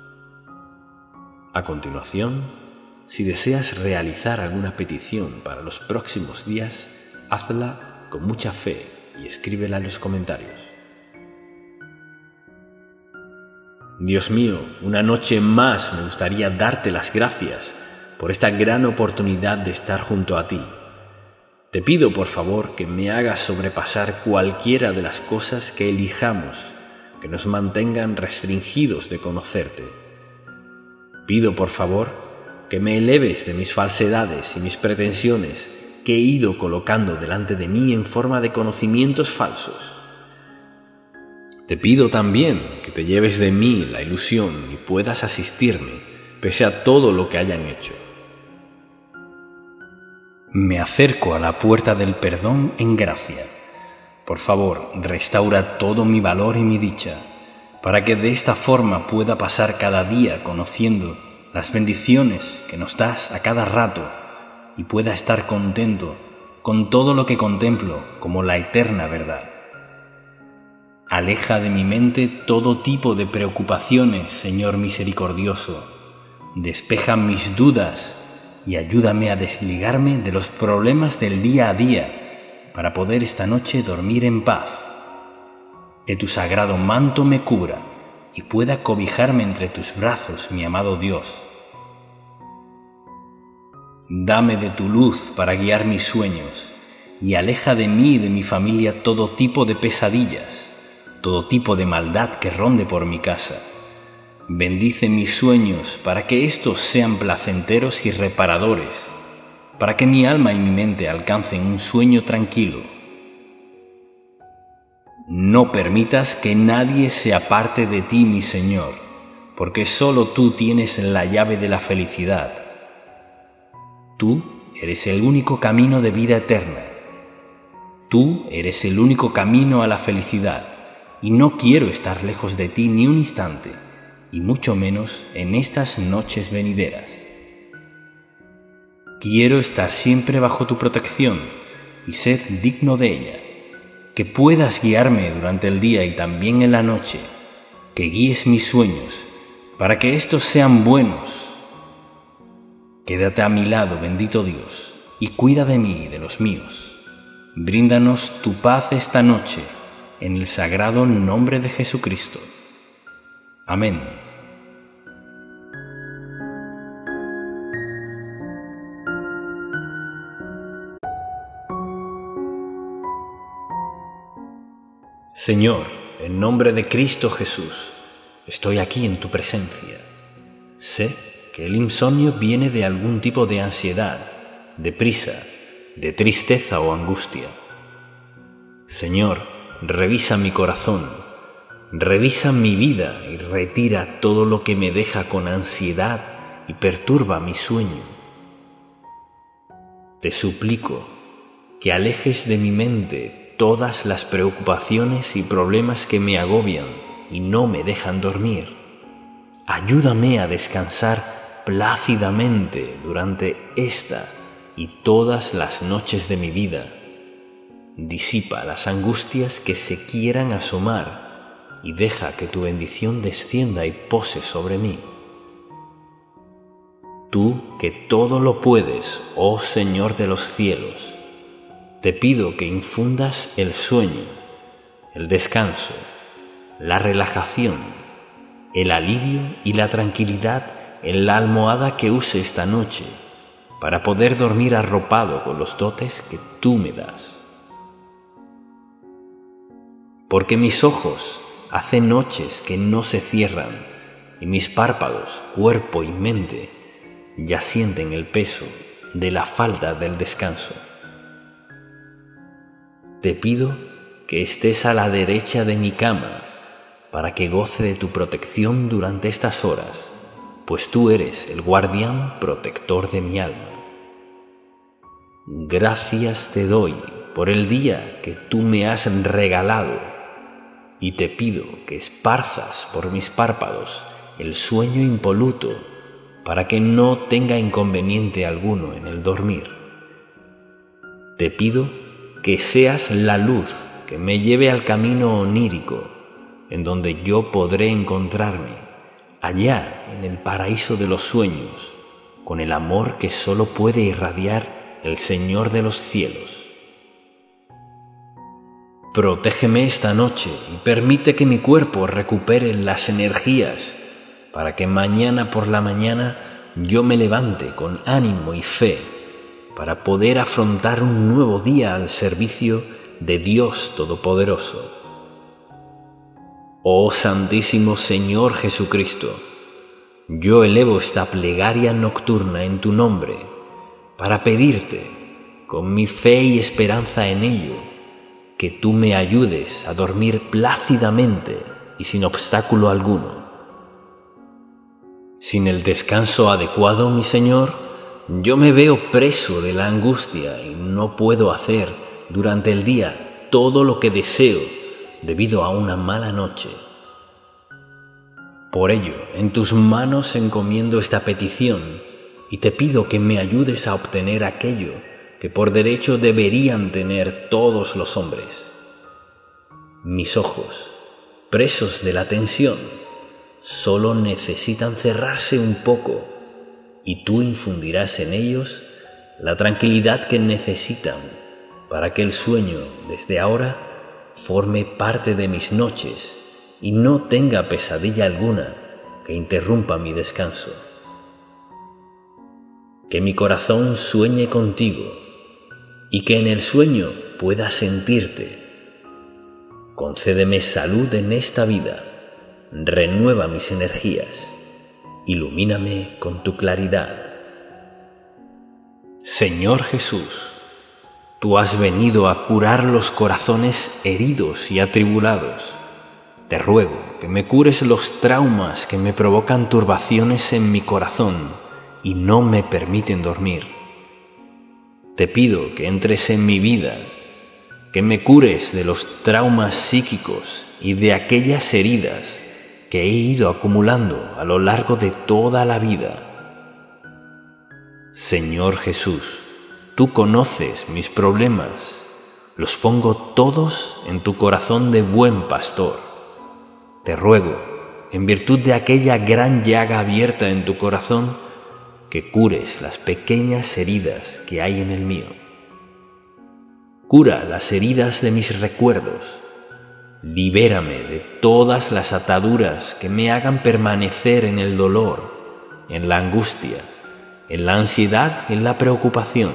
A continuación, si deseas realizar alguna petición para los próximos días, hazla con mucha fe y escríbela en los comentarios. Dios mío, una noche más me gustaría darte las gracias por esta gran oportunidad de estar junto a ti. Te pido, por favor, que me hagas sobrepasar cualquiera de las cosas que elijamos, que nos mantengan restringidos de conocerte. Pido, por favor, que me eleves de mis falsedades y mis pretensiones que he ido colocando delante de mí en forma de conocimientos falsos. Te pido también que te lleves de mí la ilusión y puedas asistirme, pese a todo lo que hayan hecho. Me acerco a la puerta del perdón en gracia. Por favor, restaura todo mi valor y mi dicha, para que de esta forma pueda pasar cada día conociendo las bendiciones que nos das a cada rato y pueda estar contento con todo lo que contemplo como la eterna verdad. Aleja de mi mente todo tipo de preocupaciones, Señor misericordioso. Despeja mis dudas y ayúdame a desligarme de los problemas del día a día para poder esta noche dormir en paz. Que tu sagrado manto me cubra y pueda cobijarme entre tus brazos, mi amado Dios. Dame de tu luz para guiar mis sueños y aleja de mí y de mi familia todo tipo de pesadillas, todo tipo de maldad que ronde por mi casa. Bendice mis sueños para que estos sean placenteros y reparadores, para que mi alma y mi mente alcancen un sueño tranquilo. No permitas que nadie se aparte de ti, mi Señor, porque solo tú tienes la llave de la felicidad. Tú eres el único camino de vida eterna. Tú eres el único camino a la felicidad. Y no quiero estar lejos de ti ni un instante, y mucho menos en estas noches venideras. Quiero estar siempre bajo tu protección y ser digno de ella, que puedas guiarme durante el día y también en la noche, que guíes mis sueños para que estos sean buenos. Quédate a mi lado, bendito Dios, y cuida de mí y de los míos. Bríndanos tu paz esta noche, en el sagrado nombre de Jesucristo. Amén. Señor, en nombre de Cristo Jesús, estoy aquí en tu presencia. Sé que el insomnio viene de algún tipo de ansiedad, de prisa, de tristeza o angustia. Señor, revisa mi corazón, revisa mi vida y retira todo lo que me deja con ansiedad y perturba mi sueño. Te suplico que alejes de mi mente todas las preocupaciones y problemas que me agobian y no me dejan dormir. Ayúdame a descansar plácidamente durante esta y todas las noches de mi vida. Disipa las angustias que se quieran asomar y deja que tu bendición descienda y pose sobre mí. Tú que todo lo puedes, oh Señor de los cielos, te pido que infundas el sueño, el descanso, la relajación, el alivio y la tranquilidad en la almohada que use esta noche para poder dormir arropado con los dotes que tú me das. Porque mis ojos hace noches que no se cierran y mis párpados, cuerpo y mente ya sienten el peso de la falta del descanso. Te pido que estés a la derecha de mi cama para que goce de tu protección durante estas horas, pues tú eres el guardián protector de mi alma. Gracias te doy por el día que tú me has regalado y te pido que esparzas por mis párpados el sueño impoluto para que no tenga inconveniente alguno en el dormir. Te pido que seas la luz que me lleve al camino onírico, en donde yo podré encontrarme, allá en el paraíso de los sueños, con el amor que solo puede irradiar el Señor de los cielos. Protégeme esta noche y permite que mi cuerpo recupere las energías para que mañana por la mañana yo me levante con ánimo y fe para poder afrontar un nuevo día al servicio de Dios Todopoderoso. Oh Santísimo Señor Jesucristo, yo elevo esta plegaria nocturna en tu nombre para pedirte, con mi fe y esperanza en ello, que tú me ayudes a dormir plácidamente y sin obstáculo alguno. Sin el descanso adecuado, mi Señor, yo me veo preso de la angustia y no puedo hacer durante el día todo lo que deseo debido a una mala noche. Por ello, en tus manos encomiendo esta petición y te pido que me ayudes a obtener aquello que por derecho deberían tener todos los hombres. Mis ojos, presos de la tensión, solo necesitan cerrarse un poco y tú infundirás en ellos la tranquilidad que necesitan para que el sueño, desde ahora, forme parte de mis noches y no tenga pesadilla alguna que interrumpa mi descanso. Que mi corazón sueñe contigo y que en el sueño pueda sentirte. Concédeme salud en esta vida, renueva mis energías, ilumíname con tu claridad. Señor Jesús, tú has venido a curar los corazones heridos y atribulados. Te ruego que me cures los traumas que me provocan turbaciones en mi corazón y no me permiten dormir. Te pido que entres en mi vida, que me cures de los traumas psíquicos y de aquellas heridas que he ido acumulando a lo largo de toda la vida. Señor Jesús, tú conoces mis problemas, los pongo todos en tu corazón de buen pastor. Te ruego, en virtud de aquella gran llaga abierta en tu corazón, que cures las pequeñas heridas que hay en el mío. Cura las heridas de mis recuerdos. Libérame de todas las ataduras que me hagan permanecer en el dolor, en la angustia, en la ansiedad y en la preocupación.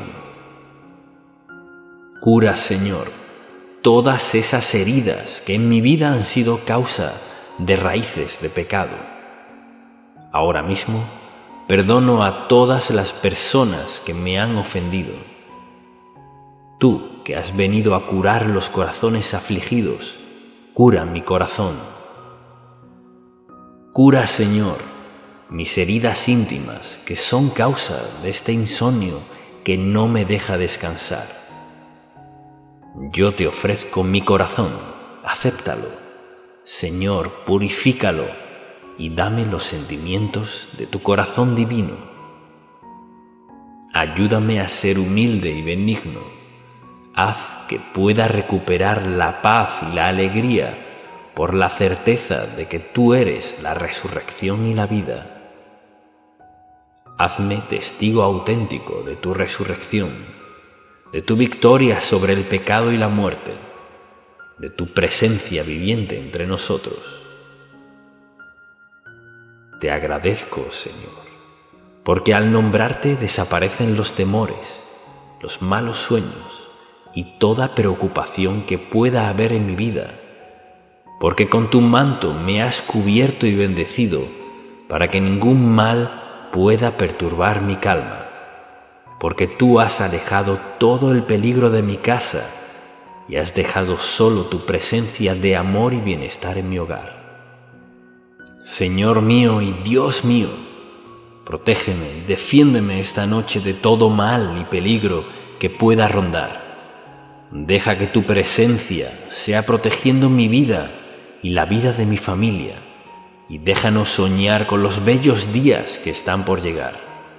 Cura, Señor, todas esas heridas que en mi vida han sido causa de raíces de pecado. Ahora mismo, perdono a todas las personas que me han ofendido. Tú, que has venido a curar los corazones afligidos, cura mi corazón. Cura, Señor, mis heridas íntimas, que son causa de este insomnio que no me deja descansar. Yo te ofrezco mi corazón, acéptalo. Señor, purifícalo y dame los sentimientos de tu corazón divino. Ayúdame a ser humilde y benigno. Haz que pueda recuperar la paz y la alegría por la certeza de que tú eres la resurrección y la vida. Hazme testigo auténtico de tu resurrección, de tu victoria sobre el pecado y la muerte, de tu presencia viviente entre nosotros. Te agradezco, Señor, porque al nombrarte desaparecen los temores, los malos sueños y toda preocupación que pueda haber en mi vida, porque con tu manto me has cubierto y bendecido para que ningún mal pueda perturbar mi calma, porque tú has alejado todo el peligro de mi casa y has dejado solo tu presencia de amor y bienestar en mi hogar. Señor mío y Dios mío, protégeme y defiéndeme esta noche de todo mal y peligro que pueda rondar. Deja que tu presencia sea protegiendo mi vida y la vida de mi familia, y déjanos soñar con los bellos días que están por llegar.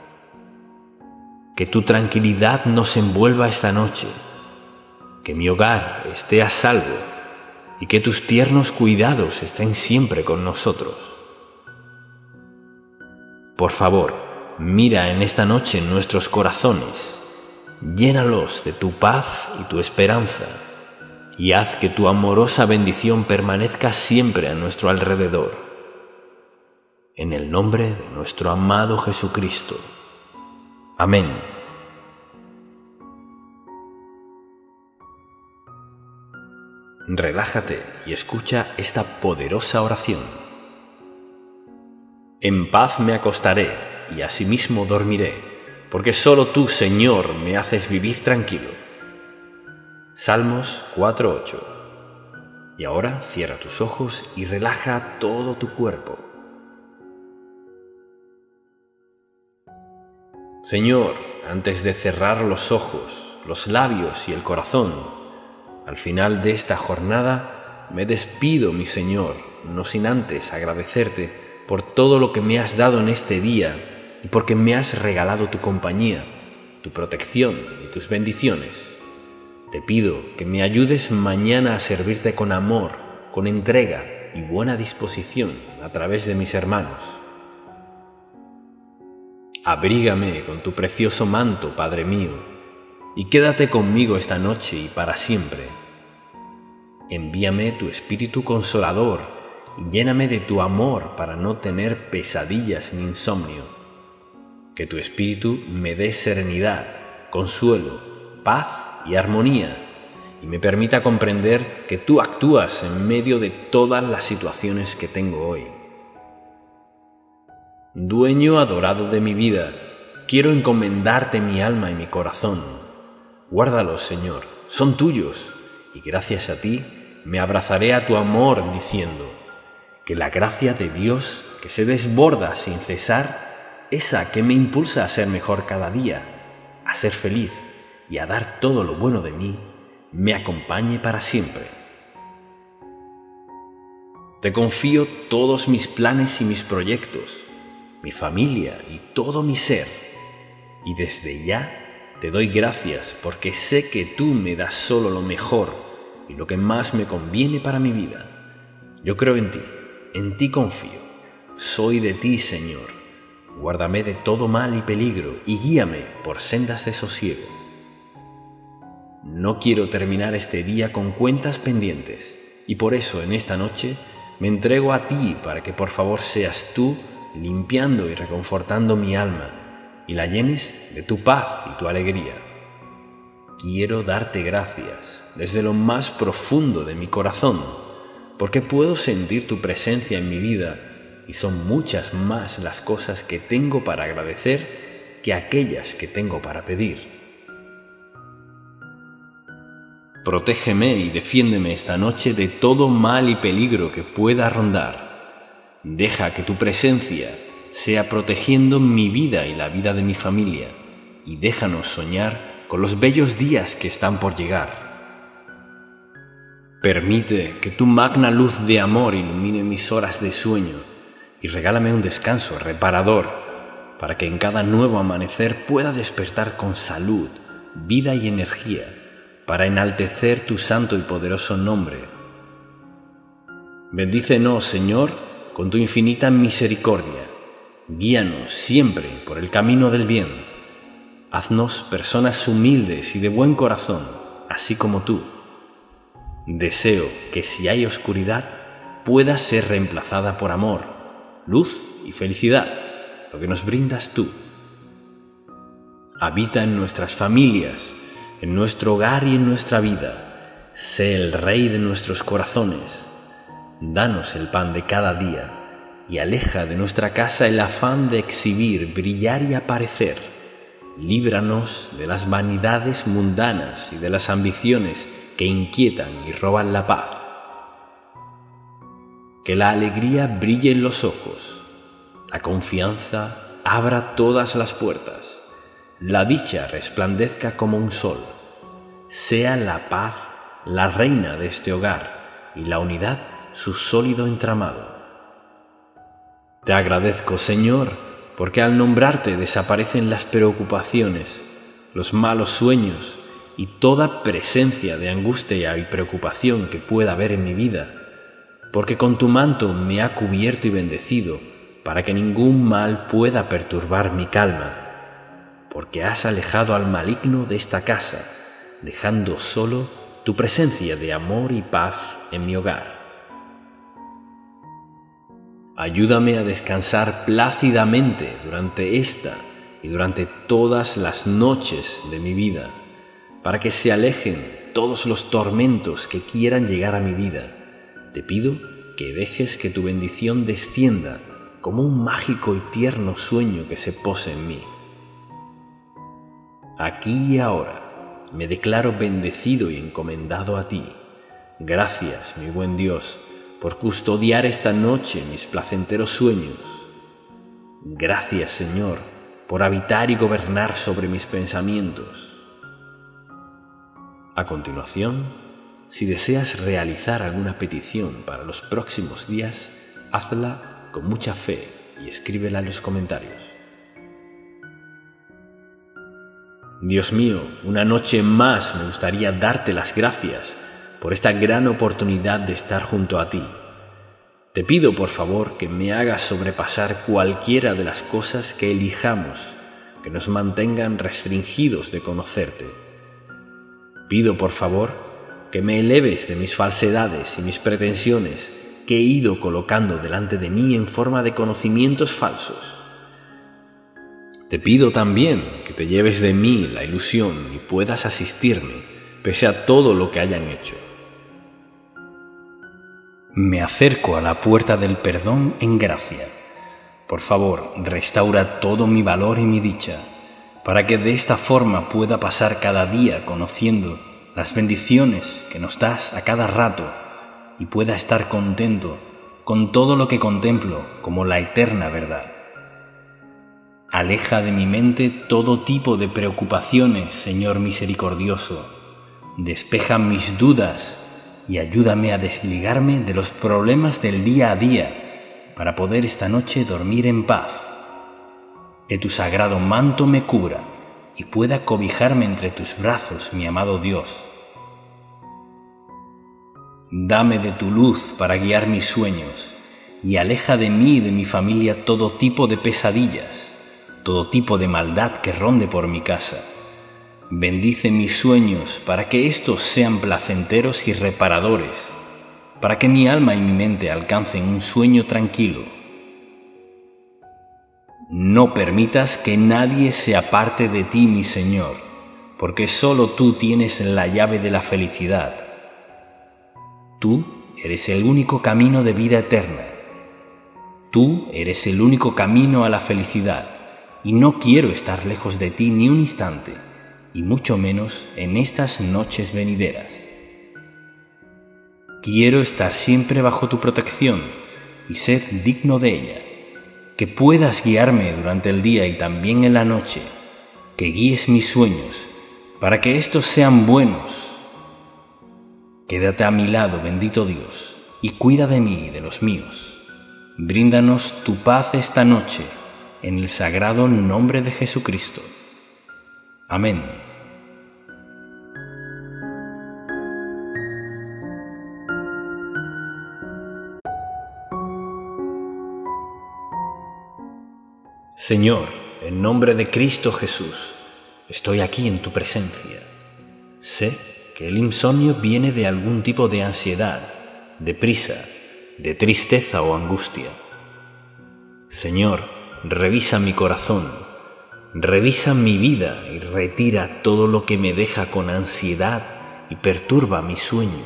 Que tu tranquilidad nos envuelva esta noche, que mi hogar esté a salvo y que tus tiernos cuidados estén siempre con nosotros. Por favor, mira en esta noche nuestros corazones, llénalos de tu paz y tu esperanza, y haz que tu amorosa bendición permanezca siempre a nuestro alrededor. en el nombre de nuestro amado Jesucristo. Amén. Relájate y escucha esta poderosa oración. En paz me acostaré y asimismo dormiré, porque solo tú, Señor, me haces vivir tranquilo. Salmos 4:8. Y ahora cierra tus ojos y relaja todo tu cuerpo. Señor, antes de cerrar los ojos, los labios y el corazón, al final de esta jornada me despido, mi Señor, no sin antes agradecerte por todo lo que me has dado en este día y porque me has regalado tu compañía, tu protección y tus bendiciones. Te pido que me ayudes mañana a servirte con amor, con entrega y buena disposición a través de mis hermanos. Abrígame con tu precioso manto, Padre mío, y quédate conmigo esta noche y para siempre. Envíame tu Espíritu Consolador y lléname de tu amor para no tener pesadillas ni insomnio. Que tu Espíritu me dé serenidad, consuelo, paz y armonía, y me permita comprender que tú actúas en medio de todas las situaciones que tengo hoy. Dueño adorado de mi vida, quiero encomendarte mi alma y mi corazón. Guárdalos, Señor, son tuyos, y gracias a ti me abrazaré a tu amor diciendo que la gracia de Dios que se desborda sin cesar, esa que me impulsa a ser mejor cada día, a ser feliz y a dar todo lo bueno de mí, me acompañe para siempre. Te confío todos mis planes y mis proyectos, mi familia y todo mi ser, y desde ya te doy gracias porque sé que tú me das solo lo mejor y lo que más me conviene para mi vida. Yo creo en ti confío, soy de ti, Señor. Guárdame de todo mal y peligro y guíame por sendas de sosiego. No quiero terminar este día con cuentas pendientes y por eso en esta noche me entrego a ti para que por favor seas tú limpiando y reconfortando mi alma y la llenes de tu paz y tu alegría. Quiero darte gracias desde lo más profundo de mi corazón, porque puedo sentir tu presencia en mi vida y son muchas más las cosas que tengo para agradecer que aquellas que tengo para pedir. Protégeme y defiéndeme esta noche de todo mal y peligro que pueda rondar. Deja que tu presencia sea protegiendo mi vida y la vida de mi familia, y déjanos soñar con los bellos días que están por llegar. Permite que tu magna luz de amor ilumine mis horas de sueño y regálame un descanso reparador para que en cada nuevo amanecer pueda despertar con salud, vida y energía para enaltecer tu santo y poderoso nombre. Bendícenos, Señor, con tu infinita misericordia. Guíanos siempre por el camino del bien. Haznos personas humildes y de buen corazón, así como tú. Deseo que si hay oscuridad, pueda ser reemplazada por amor, luz y felicidad, lo que nos brindas tú. Habita en nuestras familias, en nuestro hogar y en nuestra vida. Sé el Rey de nuestros corazones. Danos el pan de cada día y aleja de nuestra casa el afán de exhibir, brillar y aparecer. Líbranos de las vanidades mundanas y de las ambiciones que inquietan y roban la paz. Que la alegría brille en los ojos, la confianza abra todas las puertas, la dicha resplandezca como un sol. Sea la paz la reina de este hogar y la unidad su sólido entramado. Te agradezco, Señor, porque al nombrarte desaparecen las preocupaciones, los malos sueños y toda presencia de angustia y preocupación que pueda haber en mi vida, porque con tu manto me ha cubierto y bendecido para que ningún mal pueda perturbar mi calma, porque has alejado al maligno de esta casa, dejando solo tu presencia de amor y paz en mi hogar. Ayúdame a descansar plácidamente durante esta y durante todas las noches de mi vida, para que se alejen todos los tormentos que quieran llegar a mi vida. Te pido que dejes que tu bendición descienda como un mágico y tierno sueño que se pose en mí. Aquí y ahora me declaro bendecido y encomendado a ti. Gracias, mi buen Dios, por custodiar esta noche mis placenteros sueños. Gracias, Señor, por habitar y gobernar sobre mis pensamientos. A continuación, si deseas realizar alguna petición para los próximos días, hazla con mucha fe y escríbela en los comentarios. Dios mío, una noche más me gustaría darte las gracias por esta gran oportunidad de estar junto a ti. Te pido por favor que me hagas sobrepasar cualquiera de las cosas que elijamos que nos mantengan restringidos de conocerte. Pido por favor que me eleves de mis falsedades y mis pretensiones que he ido colocando delante de mí en forma de conocimientos falsos. Te pido también que te lleves de mí la ilusión y puedas asistirme pese a todo lo que hayan hecho. Me acerco a la puerta del perdón en gracia. Por favor, restaura todo mi valor y mi dicha, para que de esta forma pueda pasar cada día conociendo las bendiciones que nos das a cada rato y pueda estar contento con todo lo que contemplo como la eterna verdad. Aleja de mi mente todo tipo de preocupaciones, Señor misericordioso. Despeja mis dudas y ayúdame a desligarme de los problemas del día a día para poder esta noche dormir en paz. Que tu sagrado manto me cubra y pueda cobijarme entre tus brazos, mi amado Dios. Dame de tu luz para guiar mis sueños y aleja de mí y de mi familia todo tipo de pesadillas, todo tipo de maldad que ronde por mi casa. Bendice mis sueños para que estos sean placenteros y reparadores, para que mi alma y mi mente alcancen un sueño tranquilo. No permitas que nadie se aparte de ti, mi Señor, porque solo tú tienes la llave de la felicidad. Tú eres el único camino de vida eterna. Tú eres el único camino a la felicidad, y no quiero estar lejos de ti ni un instante, y mucho menos en estas noches venideras. Quiero estar siempre bajo tu protección y ser digno de ella, que puedas guiarme durante el día y también en la noche, que guíes mis sueños para que estos sean buenos. Quédate a mi lado, bendito Dios, y cuida de mí y de los míos. Bríndanos tu paz esta noche, en el sagrado nombre de Jesucristo. Amén. Señor, en nombre de Cristo Jesús, estoy aquí en tu presencia. Sé que el insomnio viene de algún tipo de ansiedad, de prisa, de tristeza o angustia. Señor, revisa mi corazón, revisa mi vida y retira todo lo que me deja con ansiedad y perturba mi sueño.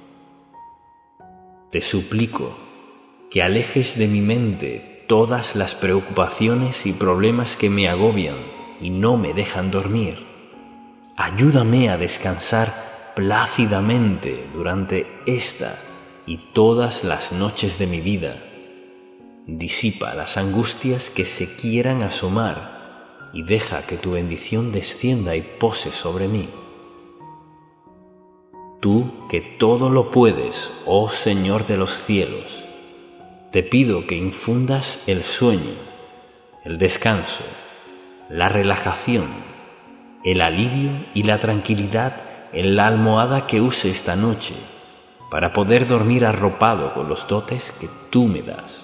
Te suplico que alejes de mi mente todas las preocupaciones y problemas que me agobian y no me dejan dormir. Ayúdame a descansar plácidamente durante esta y todas las noches de mi vida. Disipa las angustias que se quieran asomar y deja que tu bendición descienda y pose sobre mí. Tú que todo lo puedes, oh Señor de los cielos, te pido que infundas el sueño, el descanso, la relajación, el alivio y la tranquilidad en la almohada que use esta noche para poder dormir arropado con los dotes que tú me das.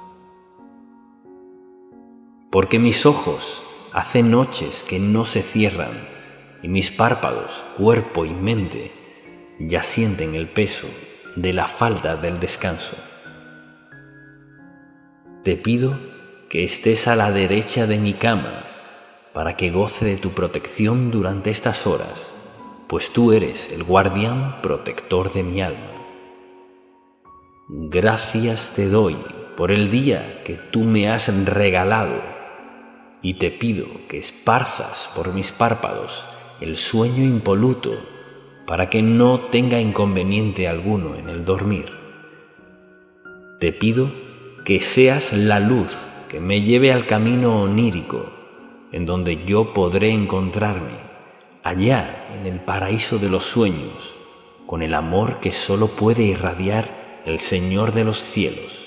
Porque mis ojos hace noches que no se cierran y mis párpados, cuerpo y mente ya sienten el peso de la falta del descanso. Te pido que estés a la derecha de mi cama para que goce de tu protección durante estas horas, pues tú eres el guardián protector de mi alma. Gracias te doy por el día que tú me has regalado y te pido que esparzas por mis párpados el sueño impoluto para que no tenga inconveniente alguno en el dormir. Te pido que seas la luz que me lleve al camino onírico, en donde yo podré encontrarme, allá en el paraíso de los sueños, con el amor que solo puede irradiar el Señor de los cielos.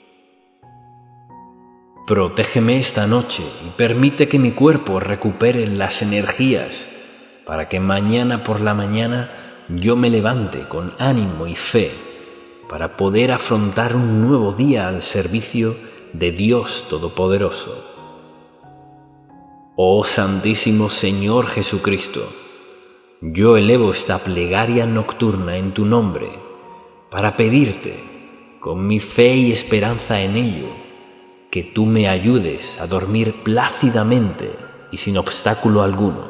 Protégeme esta noche y permite que mi cuerpo recupere las energías para que mañana por la mañana yo me levante con ánimo y fe para poder afrontar un nuevo día al servicio de Dios Todopoderoso. Oh Santísimo Señor Jesucristo, yo elevo esta plegaria nocturna en tu nombre para pedirte, con mi fe y esperanza en ello, que tú me ayudes a dormir plácidamente y sin obstáculo alguno.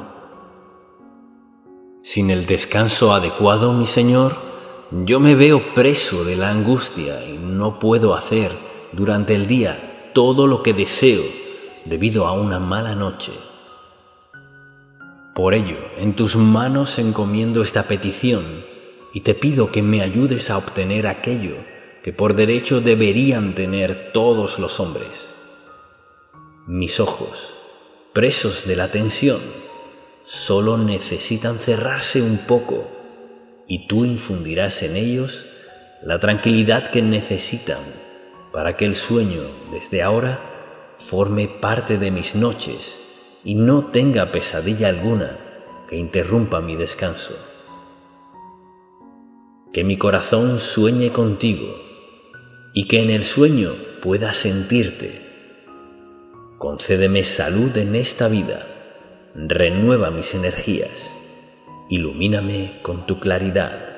Sin el descanso adecuado, mi Señor, yo me veo preso de la angustia y no puedo hacer durante el día todo lo que deseo debido a una mala noche. Por ello, en tus manos encomiendo esta petición y te pido que me ayudes a obtener aquello que por derecho deberían tener todos los hombres. Mis ojos, presos de la tensión, solo necesitan cerrarse un poco y tú infundirás en ellos la tranquilidad que necesitan para que el sueño, desde ahora, forme parte de mis noches y no tenga pesadilla alguna que interrumpa mi descanso. Que mi corazón sueñe contigo y que en el sueño pueda sentirte. Concédeme salud en esta vida, renueva mis energías, ilumíname con tu claridad.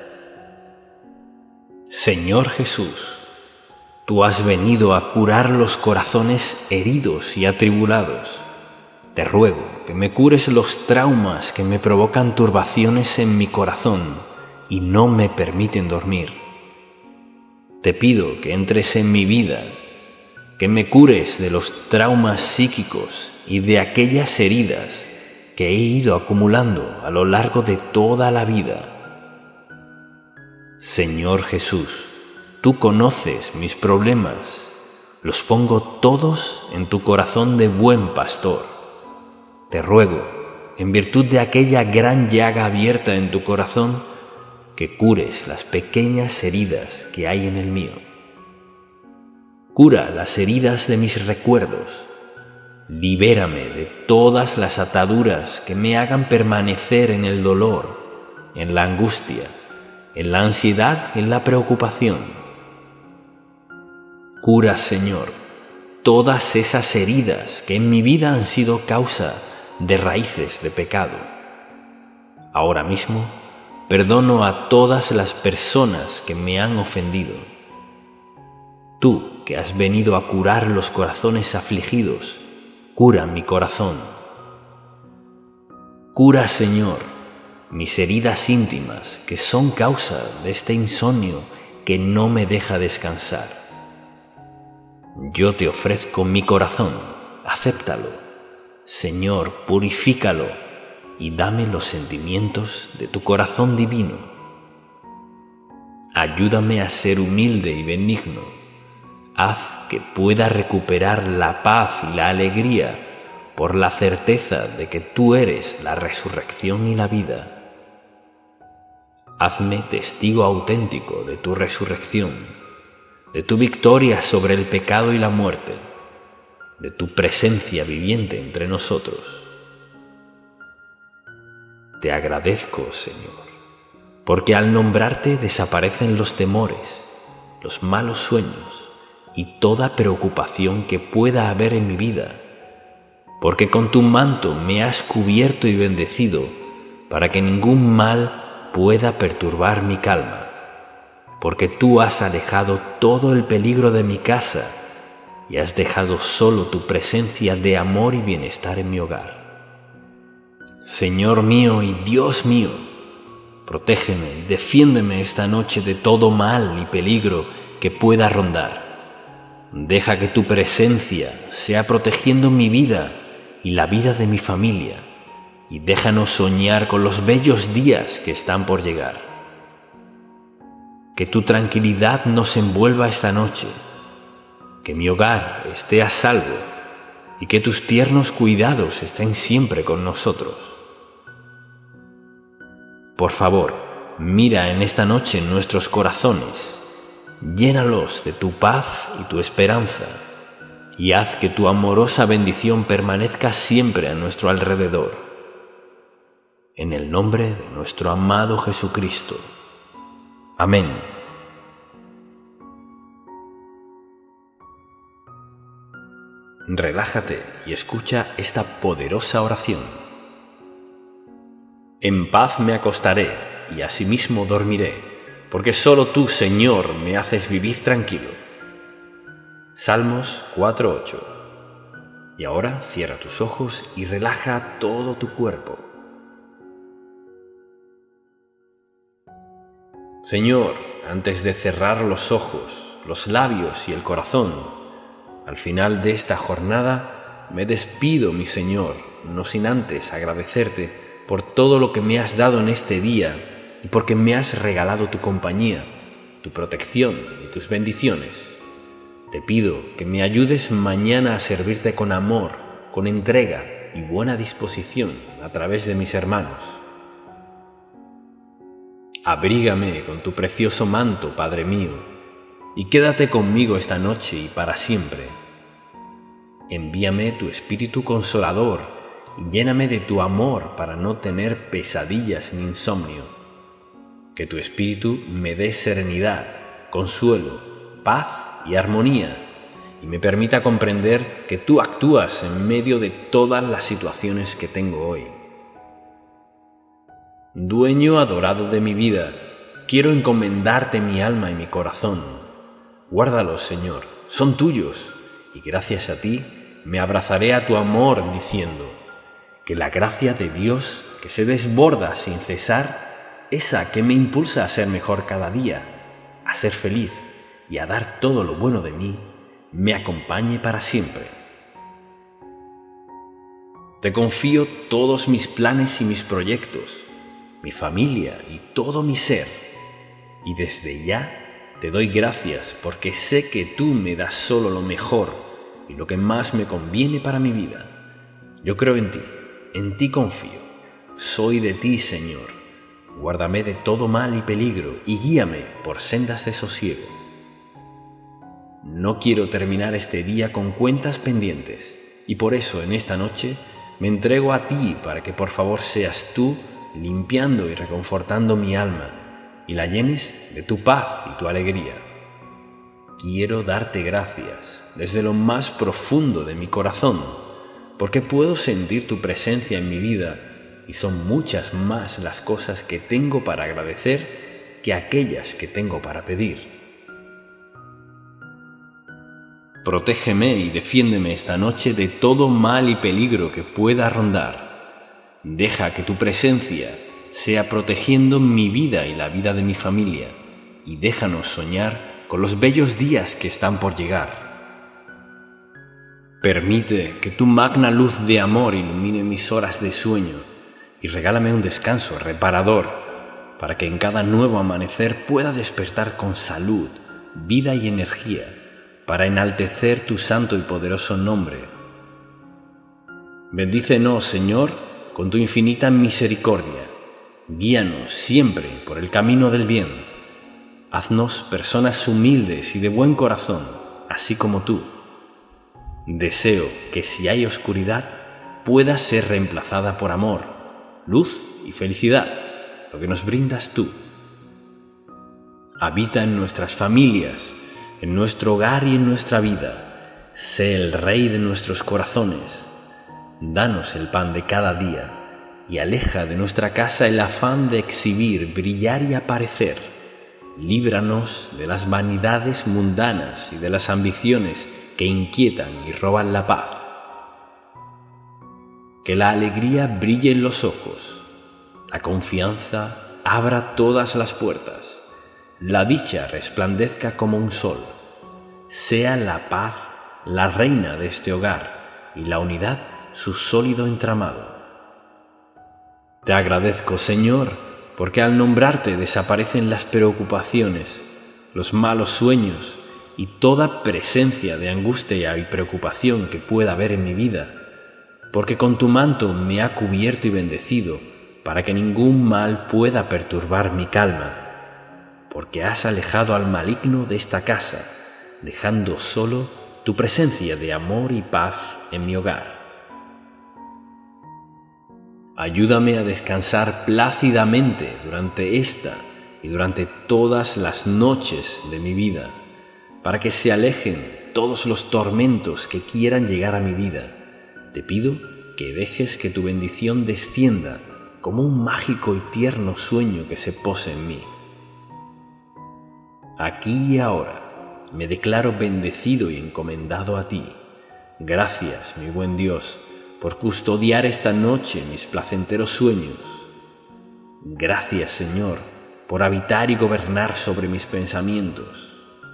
Señor Jesús, tú has venido a curar los corazones heridos y atribulados. Te ruego que me cures los traumas que me provocan turbaciones en mi corazón y no me permiten dormir. Te pido que entres en mi vida, que me cures de los traumas psíquicos y de aquellas heridas que he ido acumulando a lo largo de toda la vida. Señor Jesús, tú conoces mis problemas, los pongo todos en tu corazón de buen pastor. Te ruego, en virtud de aquella gran llaga abierta en tu corazón, que cures las pequeñas heridas que hay en el mío. Cura las heridas de mis recuerdos. Libérame de todas las ataduras que me hagan permanecer en el dolor, en la angustia, en la ansiedad, en la preocupación. Cura, Señor, todas esas heridas que en mi vida han sido causa de raíces de pecado. Ahora mismo, perdono a todas las personas que me han ofendido. Tú, que has venido a curar los corazones afligidos, cura mi corazón. Cura, Señor, mis heridas íntimas, que son causa de este insomnio que no me deja descansar. Yo te ofrezco mi corazón, acéptalo. Señor, purifícalo y dame los sentimientos de tu corazón divino. Ayúdame a ser humilde y benigno. Haz que pueda recuperar la paz y la alegría por la certeza de que tú eres la resurrección y la vida. Hazme testigo auténtico de tu resurrección, de tu victoria sobre el pecado y la muerte, de tu presencia viviente entre nosotros. Te agradezco, Señor, porque al nombrarte desaparecen los temores, los malos sueños y toda preocupación que pueda haber en mi vida, porque con tu manto me has cubierto y bendecido para que ningún mal pueda perturbar mi calma, porque tú has alejado todo el peligro de mi casa y has dejado solo tu presencia de amor y bienestar en mi hogar. Señor mío y Dios mío, protégeme y defiéndeme esta noche de todo mal y peligro que pueda rondar. Deja que tu presencia sea protegiendo mi vida y la vida de mi familia, y déjanos soñar con los bellos días que están por llegar. Que tu tranquilidad nos envuelva esta noche, que mi hogar esté a salvo y que tus tiernos cuidados estén siempre con nosotros. Por favor, mira en esta noche nuestros corazones, llénalos de tu paz y tu esperanza, y haz que tu amorosa bendición permanezca siempre a nuestro alrededor. En el nombre de nuestro amado Jesucristo. Amén. Relájate y escucha esta poderosa oración. En paz me acostaré y asimismo dormiré, porque solo tú, Señor, me haces vivir tranquilo. Salmos 4:8. Y ahora cierra tus ojos y relaja todo tu cuerpo. Señor, antes de cerrar los ojos, los labios y el corazón, al final de esta jornada, me despido, mi Señor, no sin antes agradecerte por todo lo que me has dado en este día y porque me has regalado tu compañía, tu protección y tus bendiciones. Te pido que me ayudes mañana a servirte con amor, con entrega y buena disposición a través de mis hermanos. Abrígame con tu precioso manto, Padre mío, y quédate conmigo esta noche y para siempre. Envíame tu Espíritu Consolador y lléname de tu amor para no tener pesadillas ni insomnio. Que tu Espíritu me dé serenidad, consuelo, paz y armonía, y me permita comprender que tú actúas en medio de todas las situaciones que tengo hoy. Dueño adorado de mi vida, quiero encomendarte mi alma y mi corazón. Guárdalos, Señor, son tuyos, y gracias a ti me abrazaré a tu amor diciendo que la gracia de Dios que se desborda sin cesar, esa que me impulsa a ser mejor cada día, a ser feliz y a dar todo lo bueno de mí, me acompañe para siempre. Te confío todos mis planes y mis proyectos, mi familia y todo mi ser, y desde ya te doy gracias porque sé que tú me das solo lo mejor y lo que más me conviene para mi vida. Yo creo en ti confío, soy de ti, Señor. Guárdame de todo mal y peligro y guíame por sendas de sosiego. No quiero terminar este día con cuentas pendientes, y por eso en esta noche me entrego a ti para que por favor seas tú limpiando y reconfortando mi alma y la llenes de tu paz y tu alegría. Quiero darte gracias desde lo más profundo de mi corazón, porque puedo sentir tu presencia en mi vida y son muchas más las cosas que tengo para agradecer que aquellas que tengo para pedir. Protégeme y defiéndeme esta noche de todo mal y peligro que pueda rondar. Deja que tu presencia sea protegiendo mi vida y la vida de mi familia, y déjanos soñar con los bellos días que están por llegar. Permite que tu magna luz de amor ilumine mis horas de sueño y regálame un descanso reparador para que en cada nuevo amanecer pueda despertar con salud, vida y energía para enaltecer tu santo y poderoso nombre. Bendícenos, Señor, con tu infinita misericordia. Guíanos siempre por el camino del bien. Haznos personas humildes y de buen corazón, así como tú. Deseo que si hay oscuridad, pueda ser reemplazada por amor, luz y felicidad, lo que nos brindas tú. Habita en nuestras familias, en nuestro hogar y en nuestra vida. Sé el Rey de nuestros corazones. Danos el pan de cada día y aleja de nuestra casa el afán de exhibir, brillar y aparecer. Líbranos de las vanidades mundanas y de las ambiciones que inquietan y roban la paz. Que la alegría brille en los ojos, la confianza abra todas las puertas, la dicha resplandezca como un sol, sea la paz la reina de este hogar y la unidad su sólido entramado. Te agradezco, Señor, porque al nombrarte desaparecen las preocupaciones, los malos sueños y toda presencia de angustia y preocupación que pueda haber en mi vida, porque con tu manto me ha cubierto y bendecido para que ningún mal pueda perturbar mi calma, porque has alejado al maligno de esta casa, dejando solo tu presencia de amor y paz en mi hogar. Ayúdame a descansar plácidamente durante esta y durante todas las noches de mi vida, para que se alejen todos los tormentos que quieran llegar a mi vida. Te pido que dejes que tu bendición descienda como un mágico y tierno sueño que se pose en mí. Aquí y ahora me declaro bendecido y encomendado a ti. Gracias, mi buen Dios, por custodiar esta noche mis placenteros sueños. Gracias, Señor, por habitar y gobernar sobre mis pensamientos.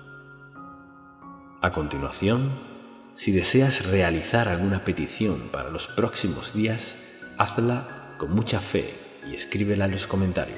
A continuación, si deseas realizar alguna petición para los próximos días, hazla con mucha fe y escríbela en los comentarios.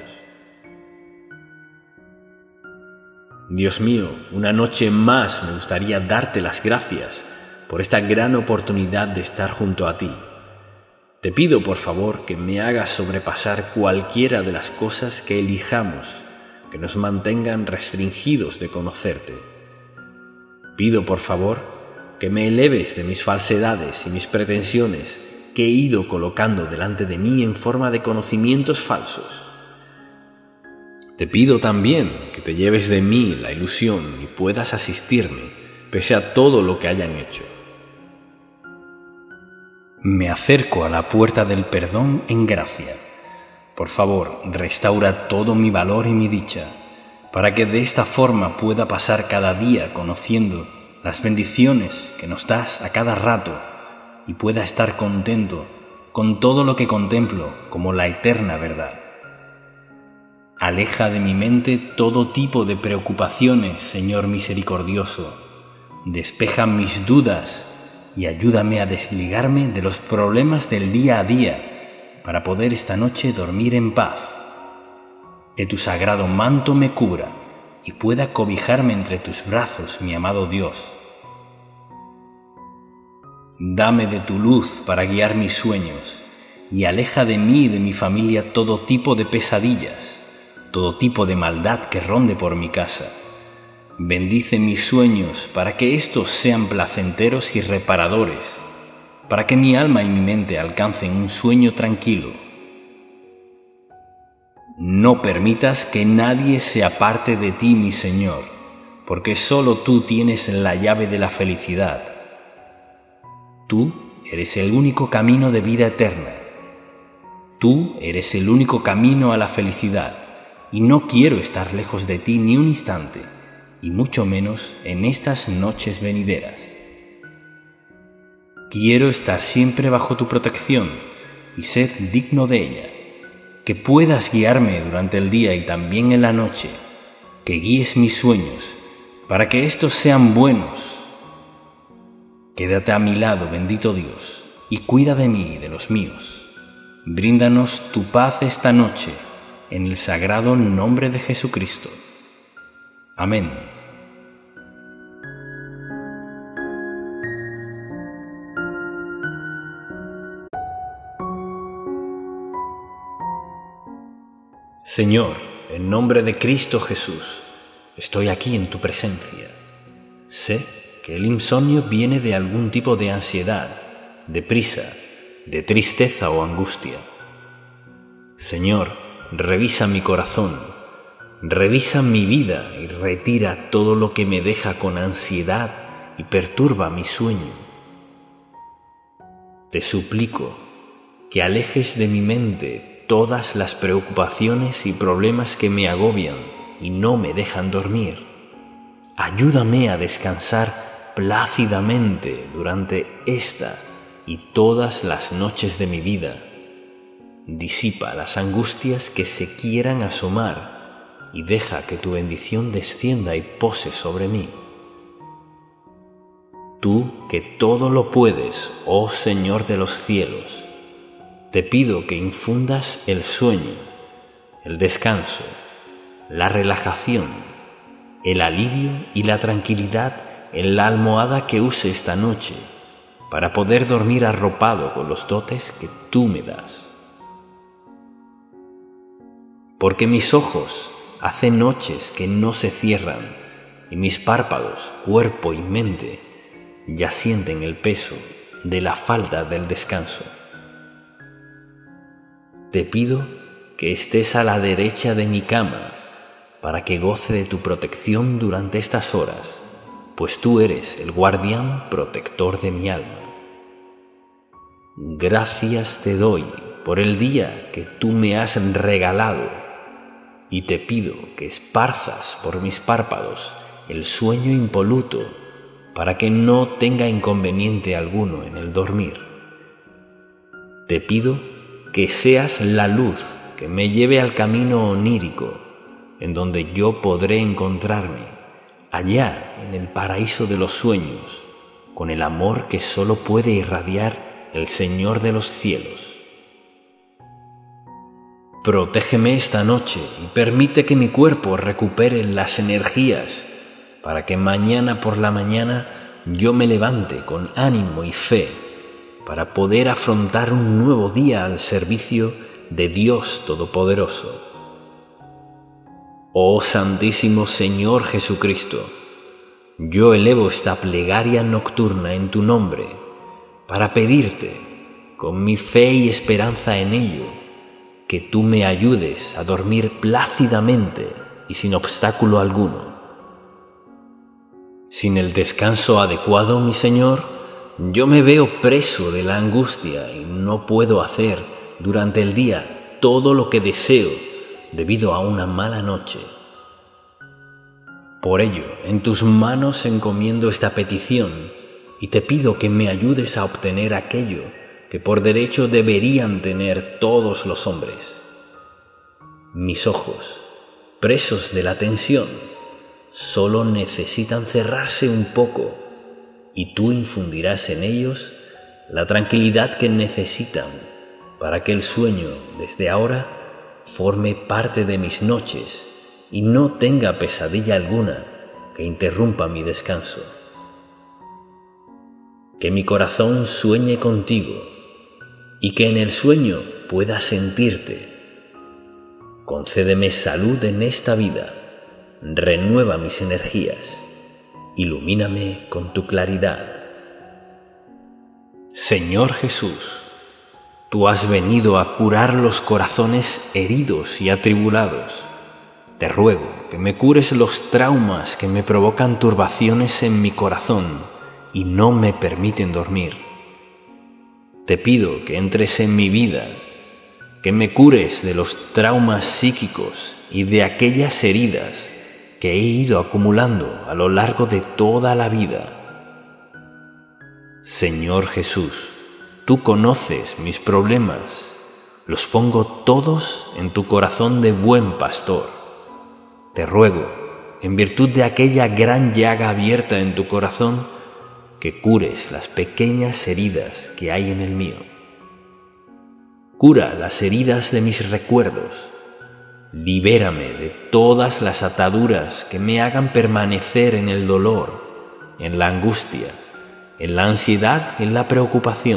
Dios mío, una noche más me gustaría darte las gracias por esta gran oportunidad de estar junto a ti. Te pido, por favor, que me hagas sobrepasar cualquiera de las cosas que elijamos, que nos mantengan restringidos de conocerte. Pido, por favor, que me eleves de mis falsedades y mis pretensiones que he ido colocando delante de mí en forma de conocimientos falsos. Te pido también que te lleves de mí la ilusión y puedas asistirme pese a todo lo que hayan hecho. Me acerco a la puerta del perdón en gracia. Por favor, restaura todo mi valor y mi dicha, para que de esta forma pueda pasar cada día conociendo las bendiciones que nos das a cada rato y pueda estar contento con todo lo que contemplo como la eterna verdad. Aleja de mi mente todo tipo de preocupaciones, Señor misericordioso. Despeja mis dudas y ayúdame a desligarme de los problemas del día a día para poder esta noche dormir en paz. Que tu sagrado manto me cubra y pueda cobijarme entre tus brazos, mi amado Dios. Dame de tu luz para guiar mis sueños y aleja de mí y de mi familia todo tipo de pesadillas, todo tipo de maldad que ronde por mi casa. Bendice mis sueños para que estos sean placenteros y reparadores, para que mi alma y mi mente alcancen un sueño tranquilo. No permitas que nadie se aparte de ti, mi Señor, porque solo tú tienes la llave de la felicidad. Tú eres el único camino de vida eterna. Tú eres el único camino a la felicidad, y no quiero estar lejos de ti ni un instante, y mucho menos en estas noches venideras. Quiero estar siempre bajo tu protección y ser digno de ella. Que puedas guiarme durante el día y también en la noche, que guíes mis sueños, para que estos sean buenos. Quédate a mi lado, bendito Dios, y cuida de mí y de los míos. Bríndanos tu paz esta noche, en el sagrado nombre de Jesucristo. Amén. Señor, en nombre de Cristo Jesús, estoy aquí en tu presencia. Sé que el insomnio viene de algún tipo de ansiedad, de prisa, de tristeza o angustia. Señor, revisa mi corazón, revisa mi vida y retira todo lo que me deja con ansiedad y perturba mi sueño. Te suplico que alejes de mi mente todas las preocupaciones y problemas que me agobian y no me dejan dormir. Ayúdame a descansar plácidamente durante esta y todas las noches de mi vida. Disipa las angustias que se quieran asomar y deja que tu bendición descienda y pose sobre mí. Tú que todo lo puedes, oh Señor de los cielos, te pido que infundas el sueño, el descanso, la relajación, el alivio y la tranquilidad en la almohada que use esta noche para poder dormir arropado con los dotes que tú me das. Porque mis ojos hace noches que no se cierran y mis párpados, cuerpo y mente ya sienten el peso de la falta del descanso. Te pido que estés a la derecha de mi cama para que goce de tu protección durante estas horas, pues tú eres el guardián protector de mi alma. Gracias te doy por el día que tú me has regalado y te pido que esparzas por mis párpados el sueño impoluto para que no tenga inconveniente alguno en el dormir. Te pido que seas la luz que me lleve al camino onírico, en donde yo podré encontrarme, allá en el paraíso de los sueños, con el amor que solo puede irradiar el Señor de los cielos. Protégeme esta noche y permite que mi cuerpo recupere las energías para que mañana por la mañana yo me levante con ánimo y fe para poder afrontar un nuevo día al servicio de Dios Todopoderoso. Oh Santísimo Señor Jesucristo, yo elevo esta plegaria nocturna en tu nombre para pedirte, con mi fe y esperanza en ello, que tú me ayudes a dormir plácidamente y sin obstáculo alguno. Sin el descanso adecuado, mi Señor, yo me veo preso de la angustia y no puedo hacer durante el día todo lo que deseo debido a una mala noche. Por ello, en tus manos encomiendo esta petición y te pido que me ayudes a obtener aquello que por derecho deberían tener todos los hombres. Mis ojos, presos de la tensión, solo necesitan cerrarse un poco y tú infundirás en ellos la tranquilidad que necesitan para que el sueño desde ahora forme parte de mis noches y no tenga pesadilla alguna que interrumpa mi descanso. Que mi corazón sueñe contigo y que en el sueño pueda sentirte. Concédeme salud en esta vida. Renueva mis energías, ilumíname con tu claridad. Señor Jesús, tú has venido a curar los corazones heridos y atribulados. Te ruego que me cures los traumas que me provocan turbaciones en mi corazón y no me permiten dormir. Te pido que entres en mi vida, que me cures de los traumas psíquicos y de aquellas heridas que he ido acumulando a lo largo de toda la vida. Señor Jesús, tú conoces mis problemas, los pongo todos en tu corazón de buen pastor. Te ruego, en virtud de aquella gran llaga abierta en tu corazón, que cures las pequeñas heridas que hay en el mío. Cura las heridas de mis recuerdos. Libérame de todas las ataduras que me hagan permanecer en el dolor, en la angustia, en la ansiedad, en la preocupación.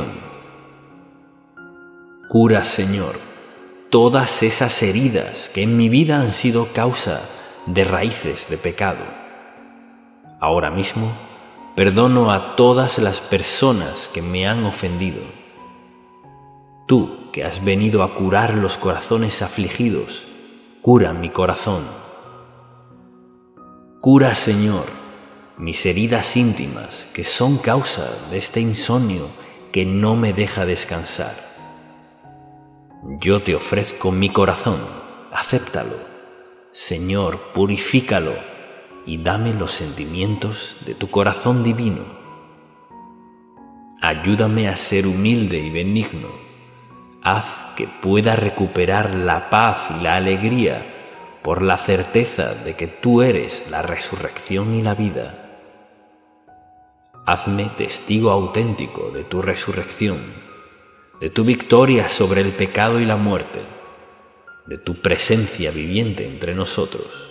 Cura, Señor, todas esas heridas que en mi vida han sido causa de raíces de pecado. Ahora mismo, perdono a todas las personas que me han ofendido. Tú, que has venido a curar los corazones afligidos, cura mi corazón. Cura, Señor, mis heridas íntimas que son causa de este insomnio que no me deja descansar. Yo te ofrezco mi corazón, acéptalo. Señor, purifícalo y dame los sentimientos de tu corazón divino. Ayúdame a ser humilde y benigno. Haz que pueda recuperar la paz y la alegría por la certeza de que tú eres la resurrección y la vida. Hazme testigo auténtico de tu resurrección, de tu victoria sobre el pecado y la muerte, de tu presencia viviente entre nosotros.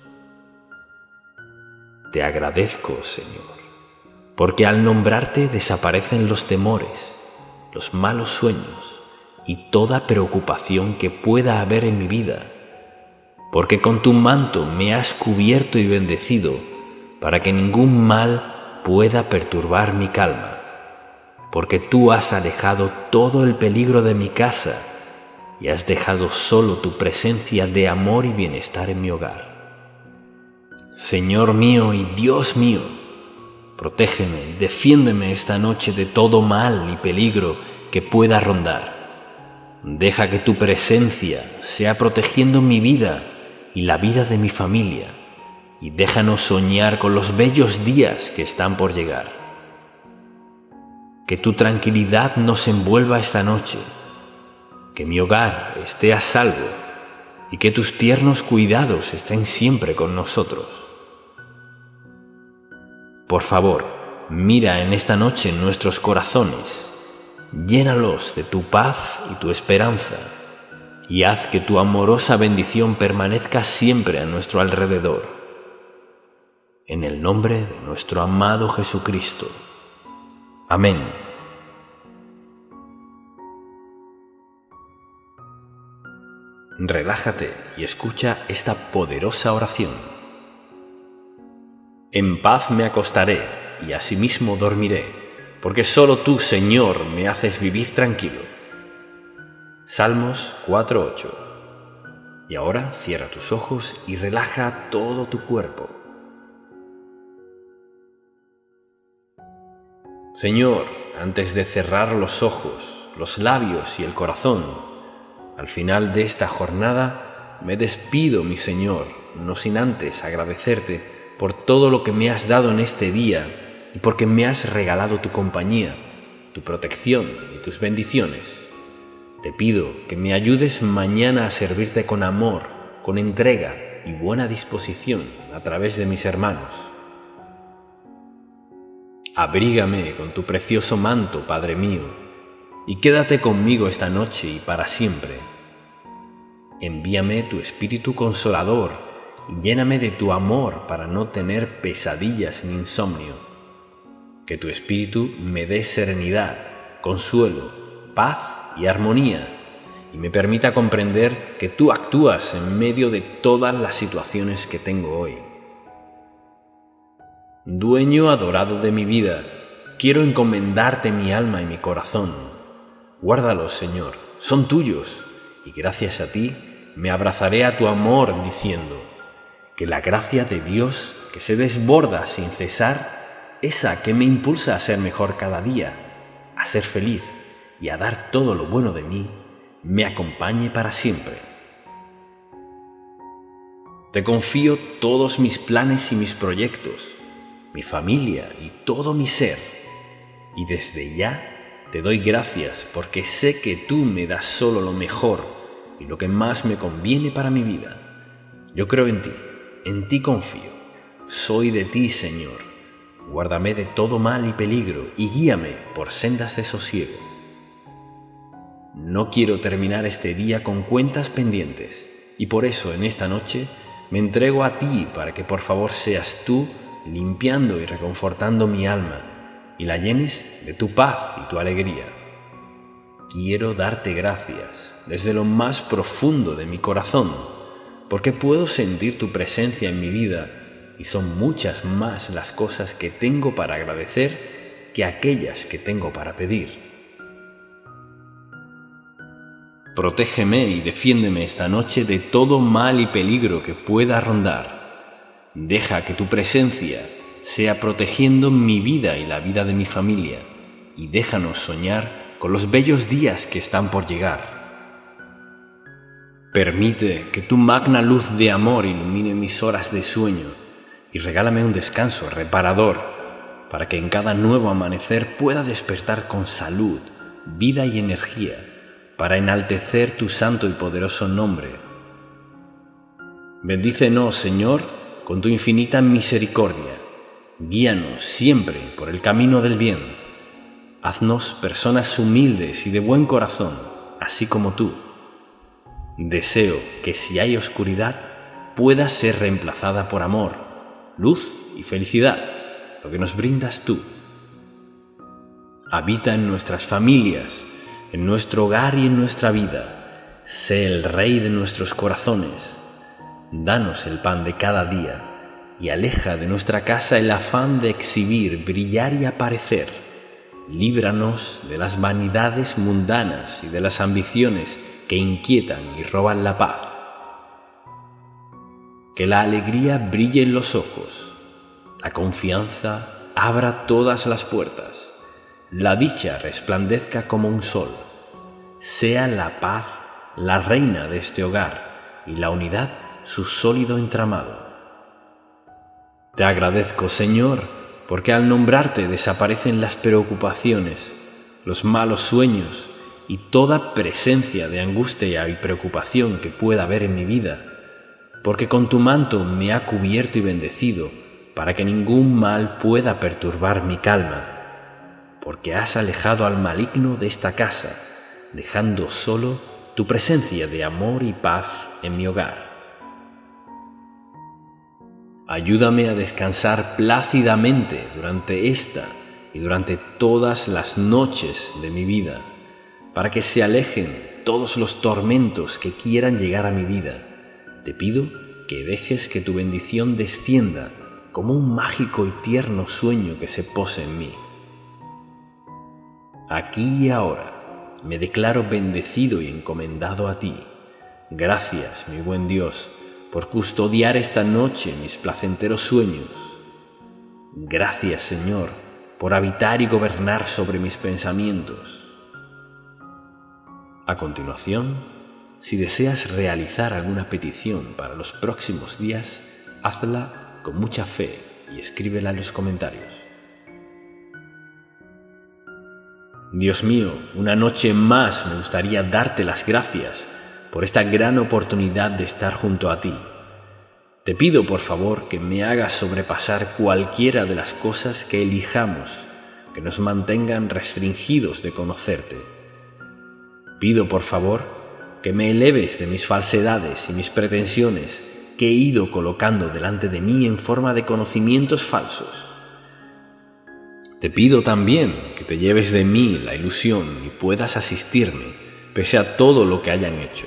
Te agradezco, Señor, porque al nombrarte desaparecen los temores, los malos sueños y toda preocupación que pueda haber en mi vida, porque con tu manto me has cubierto y bendecido para que ningún mal pueda perturbar mi calma, porque tú has alejado todo el peligro de mi casa y has dejado solo tu presencia de amor y bienestar en mi hogar. Señor mío y Dios mío, protégeme y defiéndeme esta noche de todo mal y peligro que pueda rondar. Deja que tu presencia sea protegiendo mi vida y la vida de mi familia, y déjanos soñar con los bellos días que están por llegar. Que tu tranquilidad nos envuelva esta noche, que mi hogar esté a salvo y que tus tiernos cuidados estén siempre con nosotros. Por favor, mira en esta noche nuestros corazones, llénalos de tu paz y tu esperanza, y haz que tu amorosa bendición permanezca siempre a nuestro alrededor. En el nombre de nuestro amado Jesucristo. Amén. Relájate y escucha esta poderosa oración. En paz me acostaré y asimismo dormiré, porque solo tú, Señor, me haces vivir tranquilo. Salmos 4:8. Y ahora cierra tus ojos y relaja todo tu cuerpo. Señor, antes de cerrar los ojos, los labios y el corazón, al final de esta jornada me despido, mi Señor, no sin antes agradecerte por todo lo que me has dado en este día y porque me has regalado tu compañía, tu protección y tus bendiciones. Te pido que me ayudes mañana a servirte con amor, con entrega y buena disposición a través de mis hermanos. Abrígame con tu precioso manto, Padre mío, y quédate conmigo esta noche y para siempre. Envíame tu Espíritu Consolador y lléname de tu amor para no tener pesadillas ni insomnio. Que tu Espíritu me dé serenidad, consuelo, paz y armonía, y me permita comprender que tú actúas en medio de todas las situaciones que tengo hoy. Dueño adorado de mi vida, quiero encomendarte mi alma y mi corazón. Guárdalos, Señor, son tuyos, y gracias a ti me abrazaré a tu amor diciendo que la gracia de Dios que se desborda sin cesar, esa que me impulsa a ser mejor cada día, a ser feliz y a dar todo lo bueno de mí, me acompañe para siempre. Te confío todos mis planes y mis proyectos, mi familia y todo mi ser, y desde ya te doy gracias porque sé que tú me das solo lo mejor y lo que más me conviene para mi vida. Yo creo en ti confío, soy de ti, Señor. Guárdame de todo mal y peligro y guíame por sendas de sosiego. No quiero terminar este día con cuentas pendientes y por eso en esta noche me entrego a ti para que por favor seas tú limpiando y reconfortando mi alma y la llenes de tu paz y tu alegría. Quiero darte gracias desde lo más profundo de mi corazón, porque puedo sentir tu presencia en mi vida y son muchas más las cosas que tengo para agradecer que aquellas que tengo para pedir. Protégeme y defiéndeme esta noche de todo mal y peligro que pueda rondar. Deja que tu presencia sea protegiendo mi vida y la vida de mi familia, y déjanos soñar con los bellos días que están por llegar. Permite que tu magna luz de amor ilumine mis horas de sueño, y regálame un descanso reparador para que en cada nuevo amanecer pueda despertar con salud, vida y energía para enaltecer tu santo y poderoso nombre. Bendícenos, Señor, con tu infinita misericordia. Guíanos siempre por el camino del bien. Haznos personas humildes y de buen corazón, así como tú. Deseo que si hay oscuridad, pueda ser reemplazada por amor, luz y felicidad, lo que nos brindas tú. Habita en nuestras familias, en nuestro hogar y en nuestra vida. Sé el Rey de nuestros corazones. Danos el pan de cada día y aleja de nuestra casa el afán de exhibir, brillar y aparecer. Líbranos de las vanidades mundanas y de las ambiciones que inquietan y roban la paz. Que la alegría brille en los ojos, la confianza abra todas las puertas, la dicha resplandezca como un sol. Sea la paz la reina de este hogar y la unidad su sólido entramado. Te agradezco, Señor, porque al nombrarte desaparecen las preocupaciones, los malos sueños y toda presencia de angustia y preocupación que pueda haber en mi vida, porque con tu manto me ha cubierto y bendecido para que ningún mal pueda perturbar mi calma, porque has alejado al maligno de esta casa, dejando solo tu presencia de amor y paz en mi hogar. Ayúdame a descansar plácidamente durante esta y durante todas las noches de mi vida, para que se alejen todos los tormentos que quieran llegar a mi vida. Te pido que dejes que tu bendición descienda como un mágico y tierno sueño que se pose en mí. Aquí y ahora me declaro bendecido y encomendado a ti. Gracias, mi buen Dios, por custodiar esta noche mis placenteros sueños. Gracias, Señor, por habitar y gobernar sobre mis pensamientos. A continuación, si deseas realizar alguna petición para los próximos días, hazla con mucha fe y escríbela en los comentarios. Dios mío, una noche más me gustaría darte las gracias por esta gran oportunidad de estar junto a ti. Te pido, por favor, que me hagas sobrepasar cualquiera de las cosas que elijamos, que nos mantengan restringidos de conocerte. Pido, por favor, que me eleves de mis falsedades y mis pretensiones que he ido colocando delante de mí en forma de conocimientos falsos. Te pido también que te lleves de mí la ilusión y puedas asistirme, pese a todo lo que hayan hecho.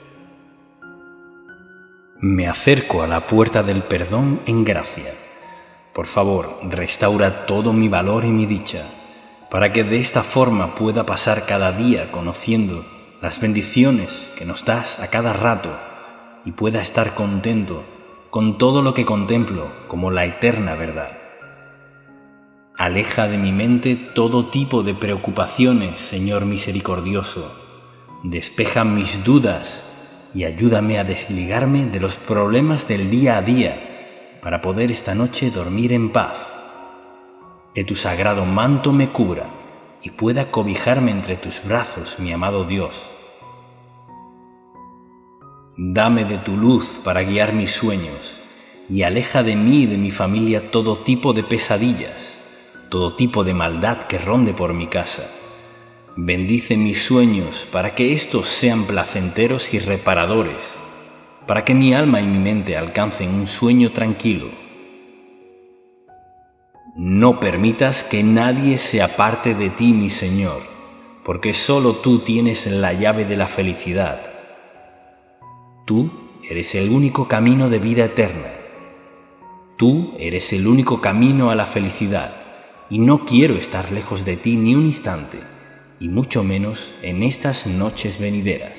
Me acerco a la puerta del perdón en gracia. Por favor, restaura todo mi valor y mi dicha, para que de esta forma pueda pasar cada día conociendo las bendiciones que nos das a cada rato y pueda estar contento con todo lo que contemplo como la eterna verdad. Aleja de mi mente todo tipo de preocupaciones, Señor misericordioso. Despeja mis dudas y ayúdame a desligarme de los problemas del día a día para poder esta noche dormir en paz. Que tu sagrado manto me cubra y pueda cobijarme entre tus brazos, mi amado Dios. Dame de tu luz para guiar mis sueños y aleja de mí y de mi familia todo tipo de pesadillas, todo tipo de maldad que ronde por mi casa. Bendice mis sueños para que estos sean placenteros y reparadores, para que mi alma y mi mente alcancen un sueño tranquilo. No permitas que nadie se aparte de ti, mi Señor, porque solo tú tienes la llave de la felicidad. Tú eres el único camino de vida eterna. Tú eres el único camino a la felicidad, y no quiero estar lejos de ti ni un instante, y mucho menos en estas noches venideras.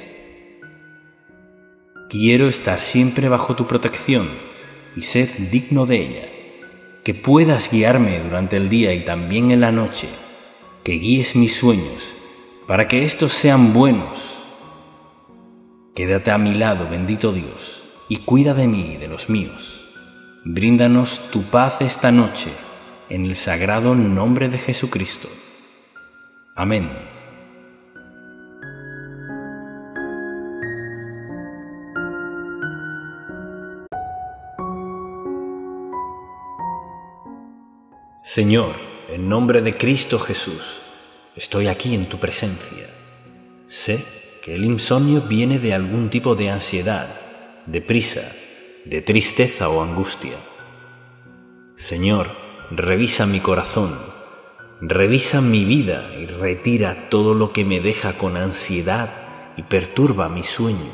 Quiero estar siempre bajo tu protección y ser digno de ella, que puedas guiarme durante el día y también en la noche, que guíes mis sueños para que estos sean buenos. Quédate a mi lado, bendito Dios, y cuida de mí y de los míos. Bríndanos tu paz esta noche, en el sagrado nombre de Jesucristo. Amén. Señor, en nombre de Cristo Jesús, estoy aquí en tu presencia. Sé que el insomnio viene de algún tipo de ansiedad, de prisa, de tristeza o angustia. Señor, revisa mi corazón, revisa mi vida y retira todo lo que me deja con ansiedad y perturba mi sueño.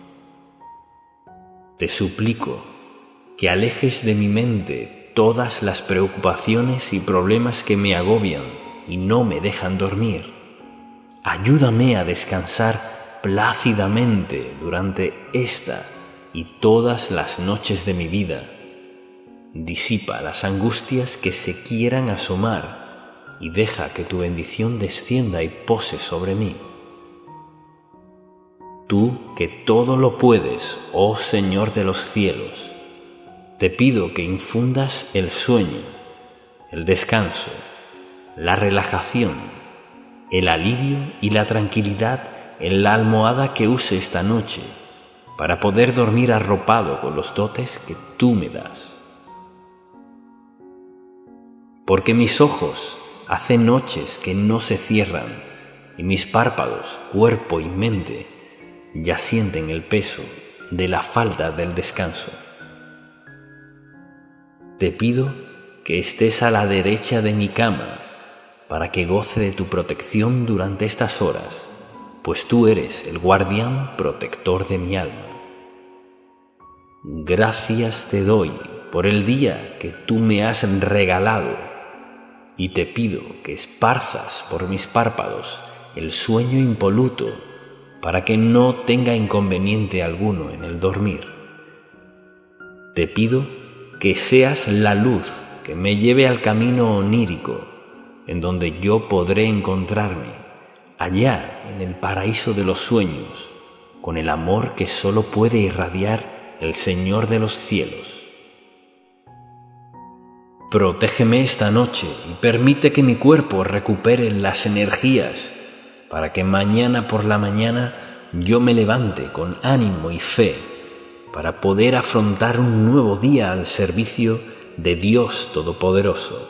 Te suplico que alejes de mi mente todas las preocupaciones y problemas que me agobian y no me dejan dormir. Ayúdame a descansar plácidamente durante esta y todas las noches de mi vida. Disipa las angustias que se quieran asomar y deja que tu bendición descienda y pose sobre mí. Tú que todo lo puedes, oh Señor de los cielos, te pido que infundas el sueño, el descanso, la relajación, el alivio y la tranquilidad en la almohada que use esta noche para poder dormir arropado con los dotes que tú me das. Porque mis ojos hace noches que no se cierran y mis párpados, cuerpo y mente ya sienten el peso de la falta del descanso. Te pido que estés a la derecha de mi cama para que goce de tu protección durante estas horas, pues tú eres el guardián protector de mi alma. Gracias te doy por el día que tú me has regalado y te pido que esparzas por mis párpados el sueño impoluto para que no tenga inconveniente alguno en el dormir. Te pido que seas la luz que me lleve al camino onírico, en donde yo podré encontrarme, allá en el paraíso de los sueños, con el amor que solo puede irradiar el Señor de los cielos. Protégeme esta noche y permite que mi cuerpo recupere las energías, para que mañana por la mañana yo me levante con ánimo y fe, para poder afrontar un nuevo día al servicio de Dios Todopoderoso.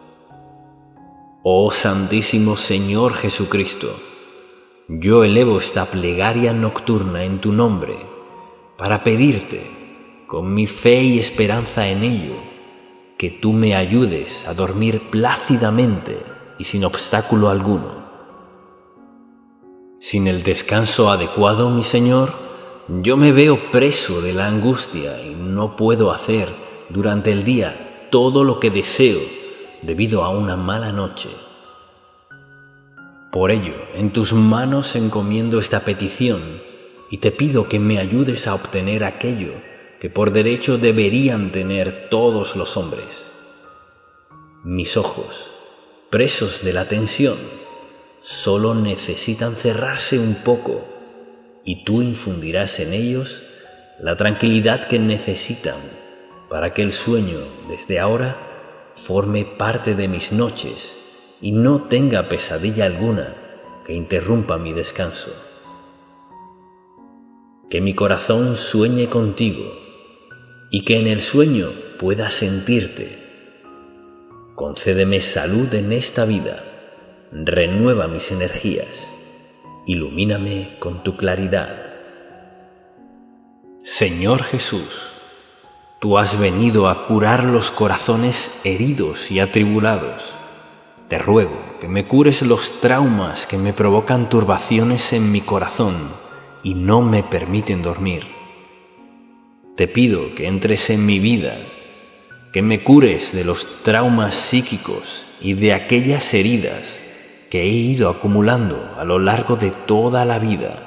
Oh Santísimo Señor Jesucristo, yo elevo esta plegaria nocturna en tu nombre para pedirte, con mi fe y esperanza en ello, que tú me ayudes a dormir plácidamente y sin obstáculo alguno. Sin el descanso adecuado, mi Señor, yo me veo preso de la angustia y no puedo hacer durante el día todo lo que deseo debido a una mala noche. Por ello, en tus manos encomiendo esta petición y te pido que me ayudes a obtener aquello que por derecho deberían tener todos los hombres. Mis ojos, presos de la tensión, solo necesitan cerrarse un poco y tú infundirás en ellos la tranquilidad que necesitan para que el sueño desde ahora forme parte de mis noches y no tenga pesadilla alguna que interrumpa mi descanso. Que mi corazón sueñe contigo y que en el sueño pueda sentirte. Concédeme salud en esta vida, renueva mis energías, ilumíname con tu claridad. Señor Jesús, tú has venido a curar los corazones heridos y atribulados. Te ruego que me cures los traumas que me provocan turbaciones en mi corazón y no me permiten dormir. Te pido que entres en mi vida, que me cures de los traumas psíquicos y de aquellas heridas que he ido acumulando a lo largo de toda la vida.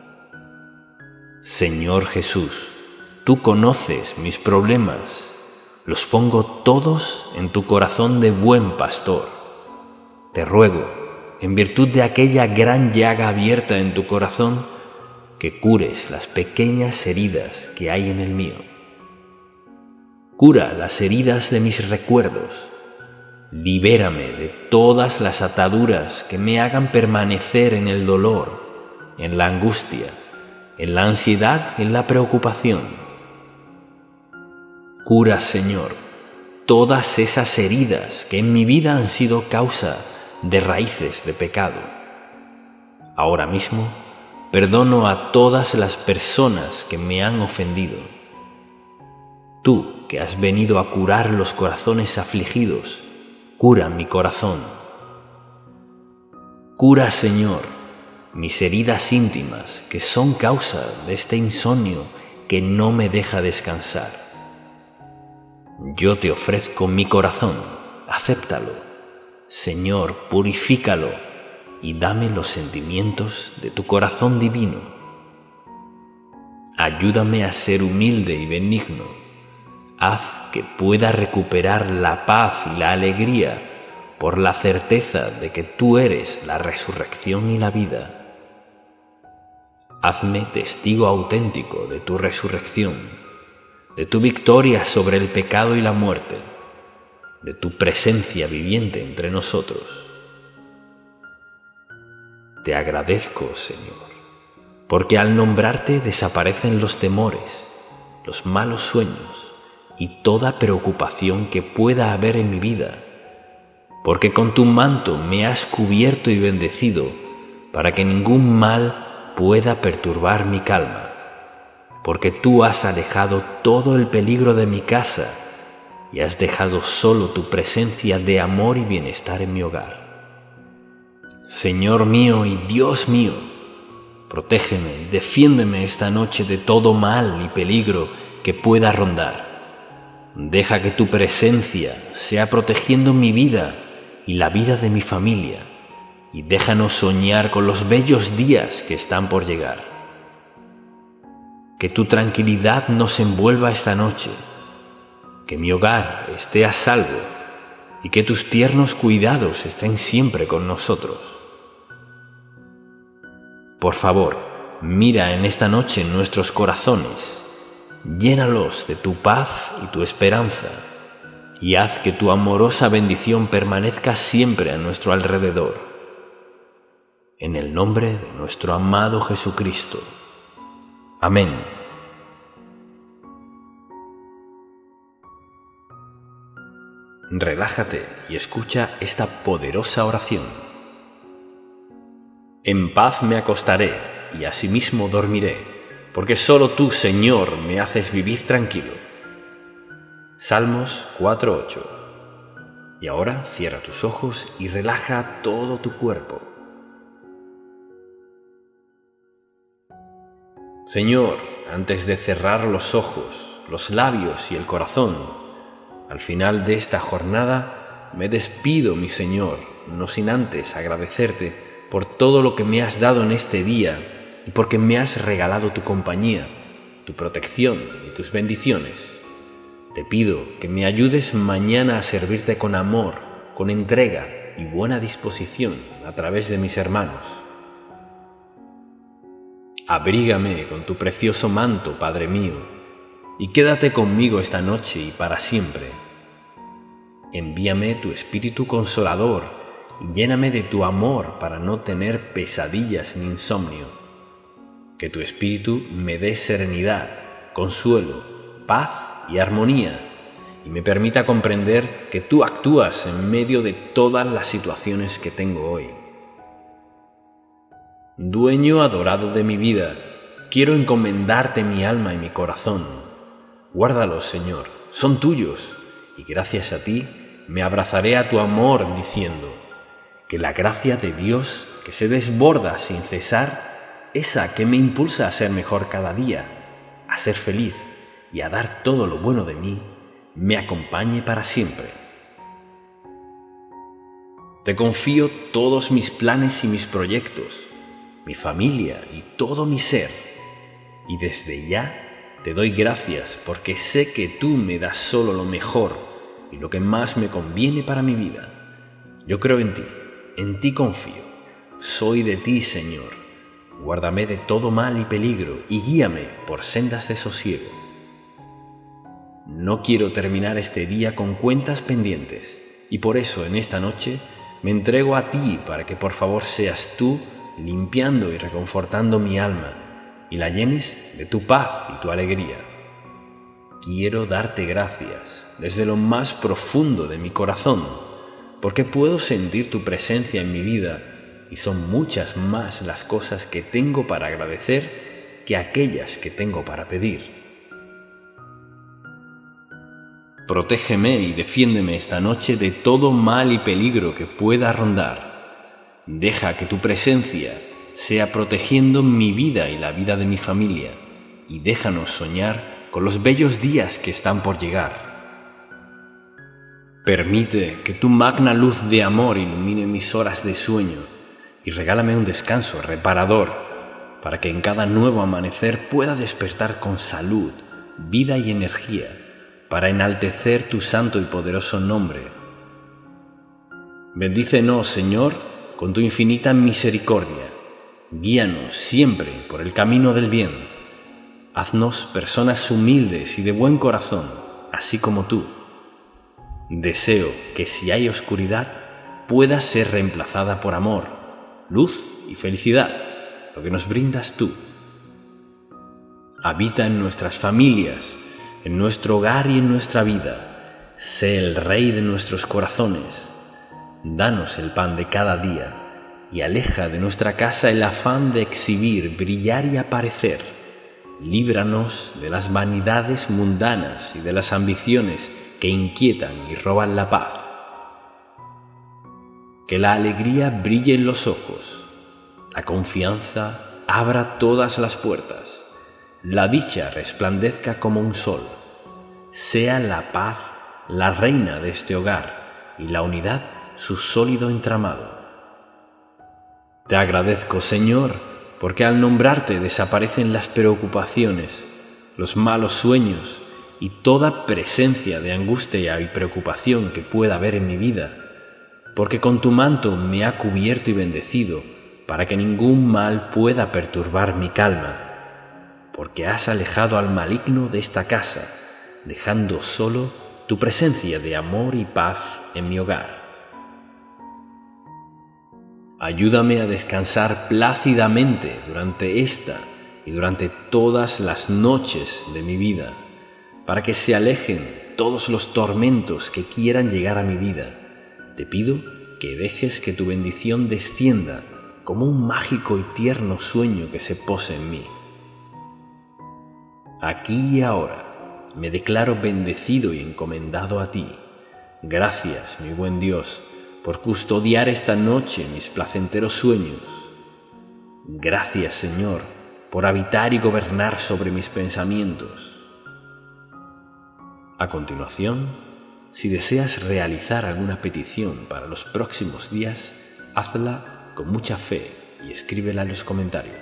Señor Jesús, tú conoces mis problemas, los pongo todos en tu corazón de buen pastor. Te ruego, en virtud de aquella gran llaga abierta en tu corazón, que cures las pequeñas heridas que hay en el mío. Cura las heridas de mis recuerdos. Libérame de todas las ataduras que me hagan permanecer en el dolor, en la angustia, en la ansiedad, en la preocupación. Cura, Señor, todas esas heridas que en mi vida han sido causa de raíces de pecado. Ahora mismo, perdono a todas las personas que me han ofendido. Tú, que has venido a curar los corazones afligidos, cura mi corazón. Cura, Señor, mis heridas íntimas, que son causa de este insomnio que no me deja descansar. Yo te ofrezco mi corazón, acéptalo. Señor, purifícalo y dame los sentimientos de tu corazón divino. Ayúdame a ser humilde y benigno. Haz que pueda recuperar la paz y la alegría por la certeza de que tú eres la resurrección y la vida. Hazme testigo auténtico de tu resurrección, de tu victoria sobre el pecado y la muerte, de tu presencia viviente entre nosotros. Te agradezco, Señor, porque al nombrarte desaparecen los temores, los malos sueños y toda preocupación que pueda haber en mi vida, porque con tu manto me has cubierto y bendecido para que ningún mal pueda perturbar mi calma, porque tú has alejado todo el peligro de mi casa y has dejado solo tu presencia de amor y bienestar en mi hogar. Señor mío y Dios mío, protégeme y defiéndeme esta noche de todo mal y peligro que pueda rondar. Deja que tu presencia sea protegiendo mi vida y la vida de mi familia, y déjanos soñar con los bellos días que están por llegar. Que tu tranquilidad nos envuelva esta noche, que mi hogar esté a salvo y que tus tiernos cuidados estén siempre con nosotros. Por favor, mira en esta noche nuestros corazones, llénalos de tu paz y tu esperanza, y haz que tu amorosa bendición permanezca siempre a nuestro alrededor. En el nombre de nuestro amado Jesucristo. Amén. Relájate y escucha esta poderosa oración. En paz me acostaré y asimismo dormiré, porque solo tú, Señor, me haces vivir tranquilo. Salmos 4:8. Y ahora cierra tus ojos y relaja todo tu cuerpo. Señor, antes de cerrar los ojos, los labios y el corazón, al final de esta jornada me despido, mi Señor, no sin antes agradecerte por todo lo que me has dado en este día y porque me has regalado tu compañía, tu protección y tus bendiciones. Te pido que me ayudes mañana a servirte con amor, con entrega y buena disposición a través de mis hermanos. Abrígame con tu precioso manto, Padre mío, y quédate conmigo esta noche y para siempre. Envíame tu Espíritu Consolador y lléname de tu amor para no tener pesadillas ni insomnio. Que tu Espíritu me dé serenidad, consuelo, paz y armonía, y me permita comprender que tú actúas en medio de todas las situaciones que tengo hoy. Dueño adorado de mi vida, quiero encomendarte mi alma y mi corazón. Guárdalos, Señor, son tuyos, y gracias a ti me abrazaré a tu amor diciendo que la gracia de Dios que se desborda sin cesar, esa que me impulsa a ser mejor cada día, a ser feliz y a dar todo lo bueno de mí, me acompañe para siempre. Te confío todos mis planes y mis proyectos, mi familia y todo mi ser, y desde ya te doy gracias porque sé que tú me das solo lo mejor y lo que más me conviene para mi vida. Yo creo en ti confío, soy de ti, Señor. Guárdame de todo mal y peligro y guíame por sendas de sosiego. No quiero terminar este día con cuentas pendientes, y por eso en esta noche me entrego a ti para que por favor seas tú limpiando y reconfortando mi alma y la llenes de tu paz y tu alegría. Quiero darte gracias desde lo más profundo de mi corazón, porque puedo sentir tu presencia en mi vida y son muchas más las cosas que tengo para agradecer que aquellas que tengo para pedir. Protégeme y defiéndeme esta noche de todo mal y peligro que pueda rondar. Deja que tu presencia sea protegiendo mi vida y la vida de mi familia, y déjanos soñar con los bellos días que están por llegar. Permite que tu magna luz de amor ilumine mis horas de sueño y regálame un descanso reparador para que en cada nuevo amanecer pueda despertar con salud, vida y energía para enaltecer tu santo y poderoso nombre. Bendícenos, Señor, con tu infinita misericordia. Guíanos siempre por el camino del bien. Haznos personas humildes y de buen corazón, así como tú. Deseo que si hay oscuridad, pueda ser reemplazada por amor, luz y felicidad, lo que nos brindas tú. Habita en nuestras familias, en nuestro hogar y en nuestra vida. Sé el Rey de nuestros corazones. Danos el pan de cada día y aleja de nuestra casa el afán de exhibir, brillar y aparecer. Líbranos de las vanidades mundanas y de las ambiciones que inquietan y roban la paz. Que la alegría brille en los ojos, la confianza abra todas las puertas, la dicha resplandezca como un sol. Sea la paz la reina de este hogar y la unidad su sólido entramado. Te agradezco, Señor, porque al nombrarte desaparecen las preocupaciones, los malos sueños y toda presencia de angustia y preocupación que pueda haber en mi vida, porque con tu manto me ha cubierto y bendecido para que ningún mal pueda perturbar mi calma, porque has alejado al maligno de esta casa, dejando solo tu presencia de amor y paz en mi hogar. Ayúdame a descansar plácidamente durante esta y durante todas las noches de mi vida, para que se alejen todos los tormentos que quieran llegar a mi vida. Te pido que dejes que tu bendición descienda como un mágico y tierno sueño que se pose en mí. Aquí y ahora me declaro bendecido y encomendado a ti. Gracias, mi buen Dios, por custodiar esta noche mis placenteros sueños. Gracias, Señor, por habitar y gobernar sobre mis pensamientos. A continuación, si deseas realizar alguna petición para los próximos días, hazla con mucha fe y escríbela en los comentarios.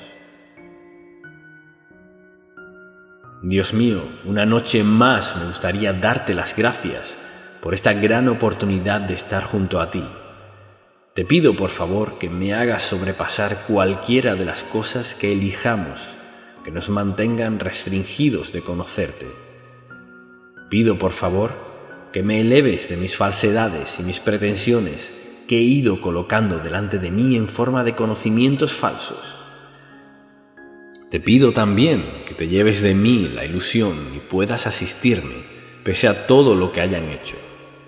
Dios mío, una noche más me gustaría darte las gracias por esta gran oportunidad de estar junto a ti. Te pido por favor que me hagas sobrepasar cualquiera de las cosas que elijamos que nos mantengan restringidos de conocerte. Pido por favor que me eleves de mis falsedades y mis pretensiones que he ido colocando delante de mí en forma de conocimientos falsos. Te pido también que te lleves de mí la ilusión y puedas asistirme pese a todo lo que hayan hecho.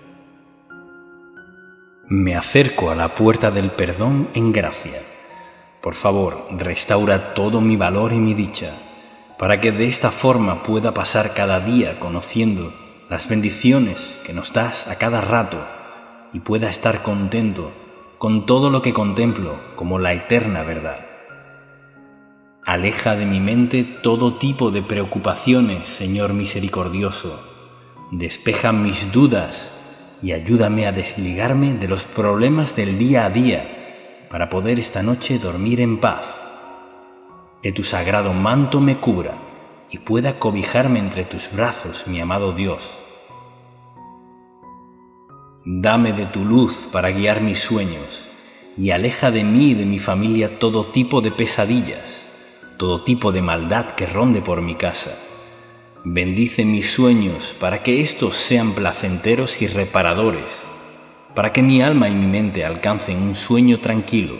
Me acerco a la puerta del perdón en gracia. Por favor, restaura todo mi valor y mi dicha, para que de esta forma pueda pasar cada día conociendo las bendiciones que nos das a cada rato y pueda estar contento con todo lo que contemplo como la eterna verdad. Aleja de mi mente todo tipo de preocupaciones, Señor misericordioso. Despeja mis dudas y ayúdame a desligarme de los problemas del día a día para poder esta noche dormir en paz. Que tu sagrado manto me cubra y pueda cobijarme entre tus brazos, mi amado Dios. Dame de tu luz para guiar mis sueños y aleja de mí y de mi familia todo tipo de pesadillas, todo tipo de maldad que ronde por mi casa. Bendice mis sueños para que éstos sean placenteros y reparadores, para que mi alma y mi mente alcancen un sueño tranquilo.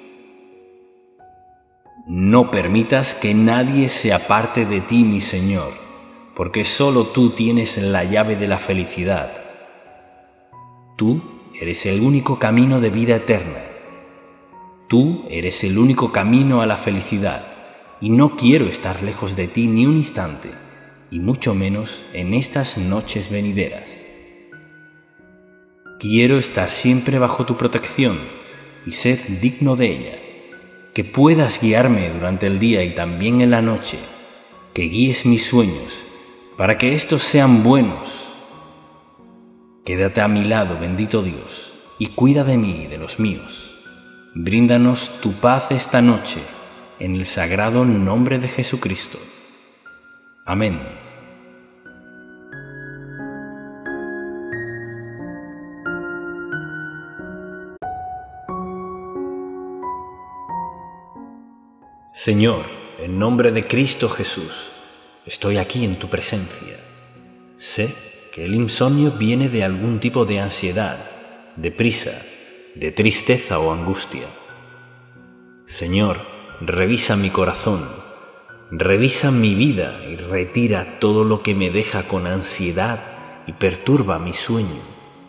No permitas que nadie se aparte de ti, mi Señor, porque solo tú tienes la llave de la felicidad. Tú eres el único camino de vida eterna. Tú eres el único camino a la felicidad, y no quiero estar lejos de ti ni un instante, y mucho menos en estas noches venideras. Quiero estar siempre bajo tu protección y ser digno de ella, que puedas guiarme durante el día y también en la noche, que guíes mis sueños para que estos sean buenos. Quédate a mi lado, bendito Dios, y cuida de mí y de los míos. Bríndanos tu paz esta noche, en el sagrado nombre de Jesucristo. Amén. Señor, en nombre de Cristo Jesús, estoy aquí en tu presencia. Sé que el insomnio viene de algún tipo de ansiedad, de prisa, de tristeza o angustia. Señor, revisa mi corazón, revisa mi vida y retira todo lo que me deja con ansiedad y perturba mi sueño.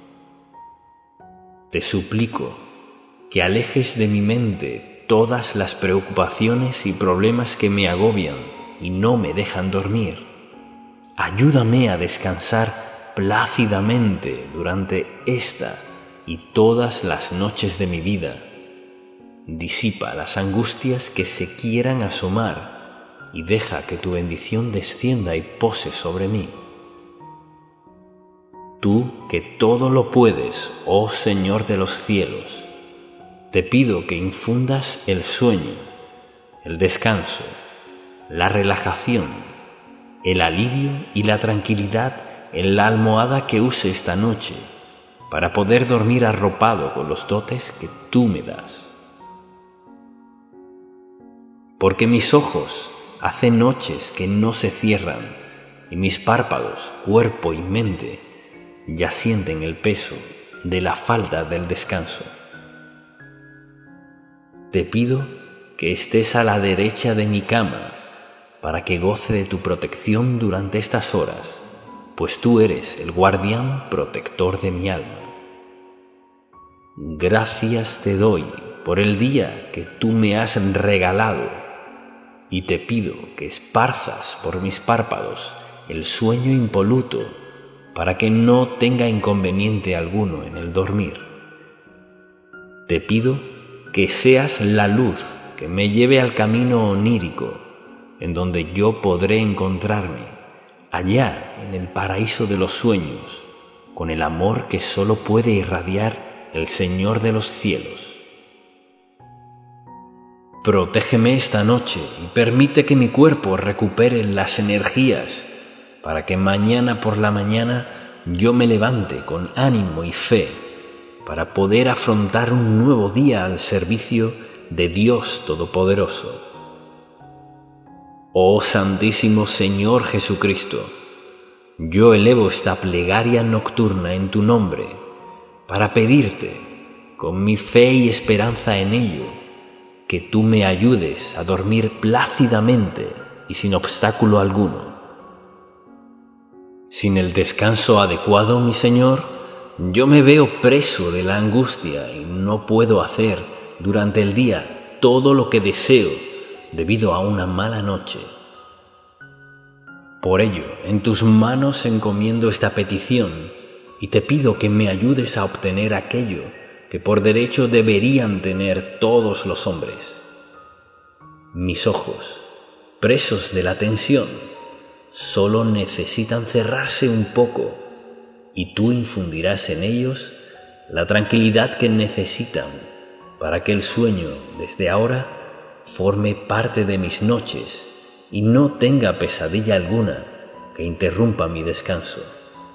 Te suplico que alejes de mi mente todas las preocupaciones y problemas que me agobian y no me dejan dormir. Ayúdame a descansar plácidamente durante esta y todas las noches de mi vida. Disipa las angustias que se quieran asomar y deja que tu bendición descienda y pose sobre mí. Tú que todo lo puedes, oh Señor de los cielos, te pido que infundas el sueño, el descanso, la relajación, el alivio y la tranquilidad en la almohada que use esta noche para poder dormir arropado con los dotes que tú me das. Porque mis ojos hace noches que no se cierran y mis párpados, cuerpo y mente ya sienten el peso de la falta del descanso. Te pido que estés a la derecha de mi cama para que goce de tu protección durante estas horas, pues tú eres el guardián protector de mi alma. Gracias te doy por el día que tú me has regalado y te pido que esparzas por mis párpados el sueño impoluto para que no tenga inconveniente alguno en el dormir. Te pido que seas la luz que me lleve al camino onírico, en donde yo podré encontrarme, allá en el paraíso de los sueños, con el amor que solo puede irradiar el Señor de los cielos. Protégeme esta noche y permite que mi cuerpo recupere las energías para que mañana por la mañana yo me levante con ánimo y fe para poder afrontar un nuevo día al servicio de Dios Todopoderoso. Oh Santísimo Señor Jesucristo, yo elevo esta plegaria nocturna en tu nombre para pedirte, con mi fe y esperanza en ello, que tú me ayudes a dormir plácidamente y sin obstáculo alguno. Sin el descanso adecuado, mi Señor, yo me veo preso de la angustia y no puedo hacer durante el día todo lo que deseo debido a una mala noche. Por ello, en tus manos encomiendo esta petición y te pido que me ayudes a obtener aquello que por derecho deberían tener todos los hombres. Mis ojos, presos de la tensión, solo necesitan cerrarse un poco y tú infundirás en ellos la tranquilidad que necesitan para que el sueño, desde ahora, forme parte de mis noches y no tenga pesadilla alguna que interrumpa mi descanso.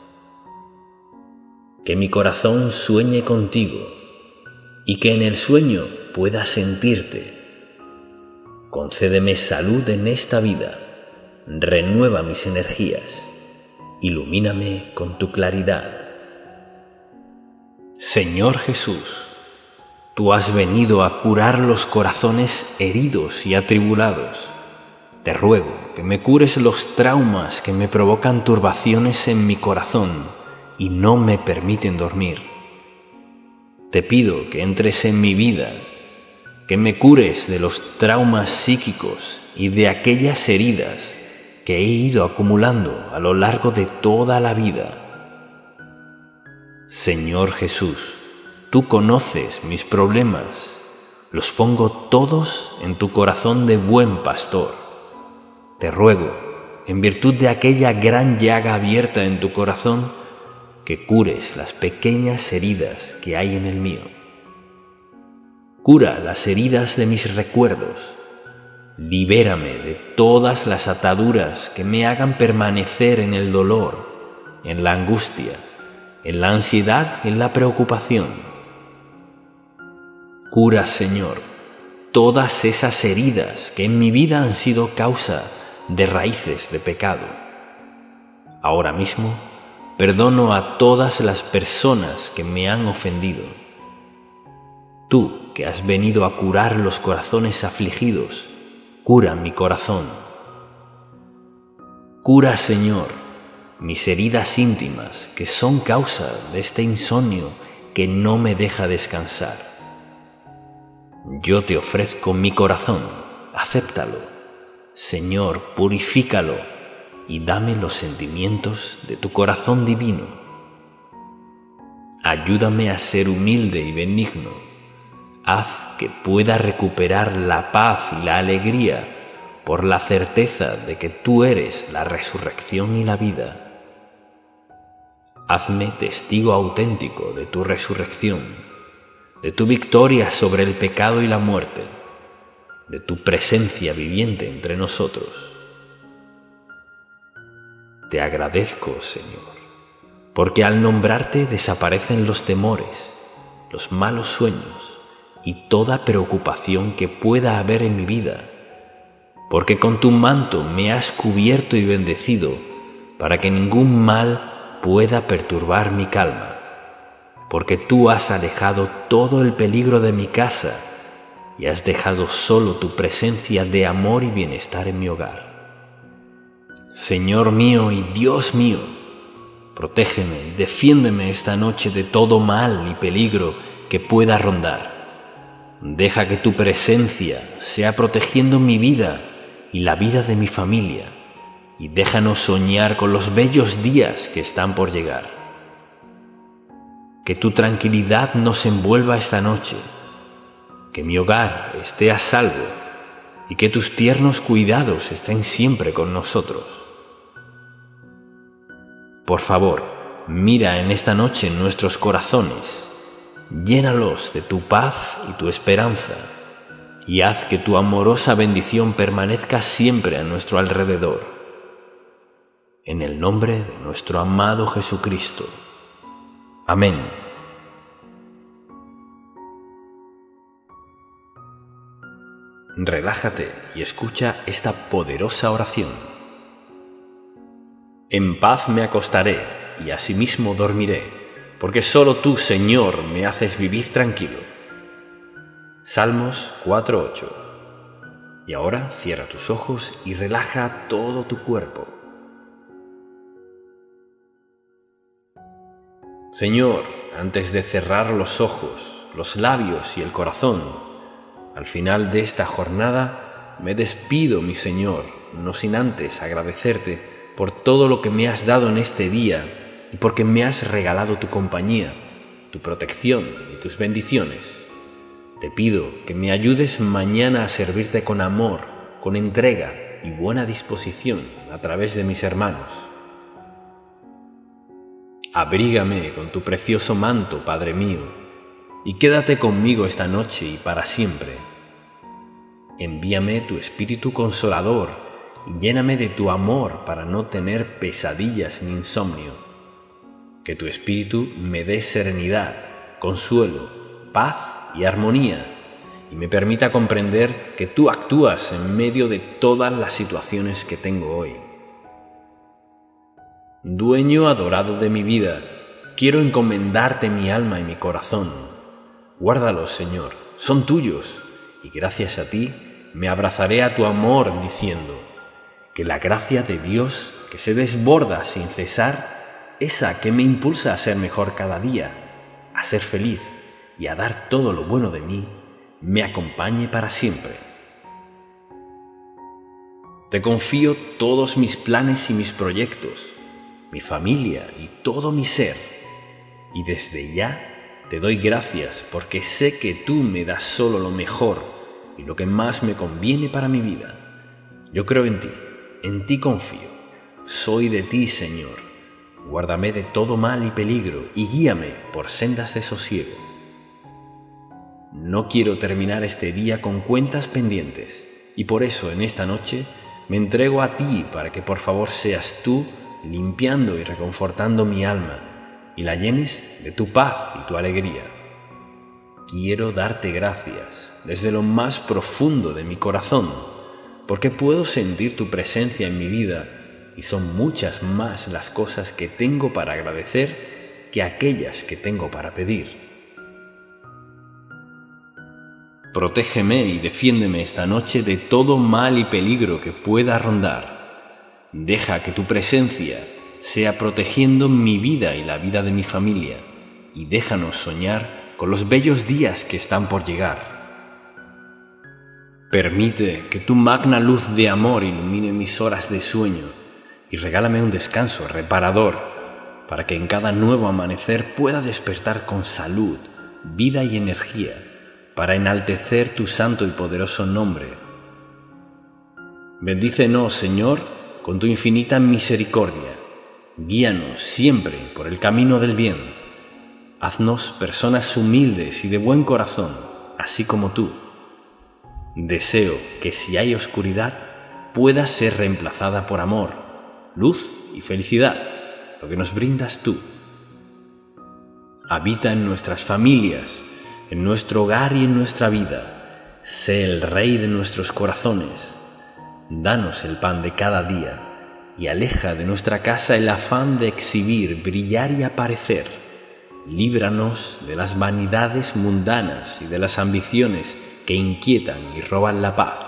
Que mi corazón sueñe contigo y que en el sueño pueda sentirte. Concédeme salud en esta vida renueva mis energías, ilumíname con tu claridad. Señor Jesús, tú has venido a curar los corazones heridos y atribulados. Te ruego que me cures los traumas que me provocan turbaciones en mi corazón y no me permiten dormir. Te pido que entres en mi vida, que me cures de los traumas psíquicos y de aquellas heridas que he ido acumulando a lo largo de toda la vida. Señor Jesús, tú conoces mis problemas, los pongo todos en tu corazón de buen pastor. Te ruego, en virtud de aquella gran llaga abierta en tu corazón, que cures las pequeñas heridas que hay en el mío. Cura las heridas de mis recuerdos. Libérame de todas las ataduras que me hagan permanecer en el dolor, en la angustia, en la ansiedad y en la preocupación. Cura, Señor, todas esas heridas que en mi vida han sido causa de raíces de pecado. Ahora mismo perdono a todas las personas que me han ofendido. Tú, que has venido a curar los corazones afligidos, cura mi corazón. Cura, Señor, mis heridas íntimas que son causa de este insomnio que no me deja descansar. Yo te ofrezco mi corazón, acéptalo. Señor, purifícalo y dame los sentimientos de tu corazón divino. Ayúdame a ser humilde y benigno. Haz que pueda recuperar la paz y la alegría por la certeza de que tú eres la resurrección y la vida. Hazme testigo auténtico de tu resurrección, de tu victoria sobre el pecado y la muerte, de tu presencia viviente entre nosotros. Te agradezco, Señor, porque al nombrarte desaparecen los temores, los malos sueños y toda preocupación que pueda haber en mi vida, porque con tu manto me has cubierto y bendecido para que ningún mal pueda perturbar mi calma, porque tú has alejado todo el peligro de mi casa y has dejado solo tu presencia de amor y bienestar en mi hogar. Señor mío y Dios mío, protégeme y defiéndeme esta noche de todo mal y peligro que pueda rondar. Deja que tu presencia sea protegiendo mi vida y la vida de mi familia, y déjanos soñar con los bellos días que están por llegar. Que tu tranquilidad nos envuelva esta noche, que mi hogar esté a salvo y que tus tiernos cuidados estén siempre con nosotros. Por favor, mira en esta noche nuestros corazones. Llénalos de tu paz y tu esperanza, y haz que tu amorosa bendición permanezca siempre a nuestro alrededor. En el nombre de nuestro amado Jesucristo. Amén. Relájate y escucha esta poderosa oración. En paz me acostaré y asimismo dormiré, porque solo tú, Señor, me haces vivir tranquilo. Salmos 4:8. Y ahora cierra tus ojos y relaja todo tu cuerpo. Señor, antes de cerrar los ojos, los labios y el corazón, al final de esta jornada, me despido, mi Señor, no sin antes agradecerte por todo lo que me has dado en este día y porque me has regalado tu compañía, tu protección y tus bendiciones. Te pido que me ayudes mañana a servirte con amor, con entrega y buena disposición a través de mis hermanos. Abrígame con tu precioso manto, Padre mío, y quédate conmigo esta noche y para siempre. Envíame tu Espíritu Consolador y lléname de tu amor para no tener pesadillas ni insomnio. Que tu Espíritu me dé serenidad, consuelo, paz y armonía, y me permita comprender que tú actúas en medio de todas las situaciones que tengo hoy. Dueño adorado de mi vida, quiero encomendarte mi alma y mi corazón. Guárdalos, Señor, son tuyos, y gracias a ti me abrazaré a tu amor diciendo que la gracia de Dios que se desborda sin cesar, esa que me impulsa a ser mejor cada día, a ser feliz y a dar todo lo bueno de mí, me acompañe para siempre. Te confío todos mis planes y mis proyectos, mi familia y todo mi ser, y desde ya te doy gracias porque sé que tú me das solo lo mejor y lo que más me conviene para mi vida. Yo creo en ti confío, soy de ti, Señor. Guárdame de todo mal y peligro y guíame por sendas de sosiego. No quiero terminar este día con cuentas pendientes y por eso en esta noche me entrego a ti para que por favor seas tú limpiando y reconfortando mi alma y la llenes de tu paz y tu alegría. Quiero darte gracias desde lo más profundo de mi corazón, porque puedo sentir tu presencia en mi vida y son muchas más las cosas que tengo para agradecer que aquellas que tengo para pedir. Protégeme y defiéndeme esta noche de todo mal y peligro que pueda rondar. Deja que tu presencia sea protegiendo mi vida y la vida de mi familia, y déjanos soñar con los bellos días que están por llegar. Permite que tu magna luz de amor ilumine mis horas de sueño y regálame un descanso reparador para que en cada nuevo amanecer pueda despertar con salud, vida y energía para enaltecer tu santo y poderoso nombre. Bendícenos, Señor, con tu infinita misericordia. Guíanos siempre por el camino del bien. Haznos personas humildes y de buen corazón, así como tú. Deseo que si hay oscuridad, pueda ser reemplazada por amor, luz y felicidad, lo que nos brindas tú. Habita en nuestras familias, en nuestro hogar y en nuestra vida. Sé el Rey de nuestros corazones. Danos el pan de cada día y aleja de nuestra casa el afán de exhibir, brillar y aparecer. Líbranos de las vanidades mundanas y de las ambiciones que inquietan y roban la paz.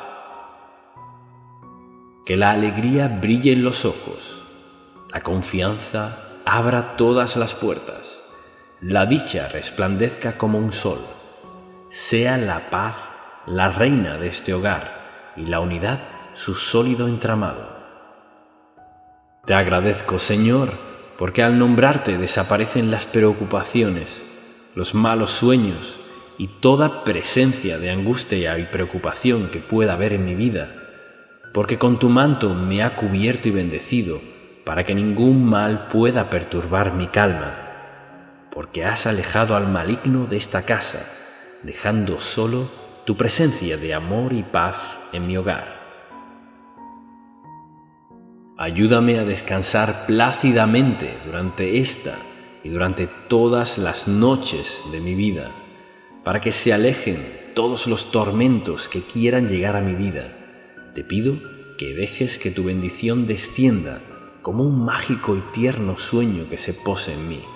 Que la alegría brille en los ojos, la confianza abra todas las puertas, la dicha resplandezca como un sol, sea la paz la reina de este hogar y la unidad su sólido entramado. Te agradezco, Señor, porque al nombrarte desaparecen las preocupaciones, los malos sueños y toda presencia de angustia y preocupación que pueda haber en mi vida, porque con tu manto me ha cubierto y bendecido para que ningún mal pueda perturbar mi calma, porque has alejado al maligno de esta casa, dejando solo tu presencia de amor y paz en mi hogar. Ayúdame a descansar plácidamente durante esta y durante todas las noches de mi vida, para que se alejen todos los tormentos que quieran llegar a mi vida. Te pido que dejes que tu bendición descienda como un mágico y tierno sueño que se pose en mí.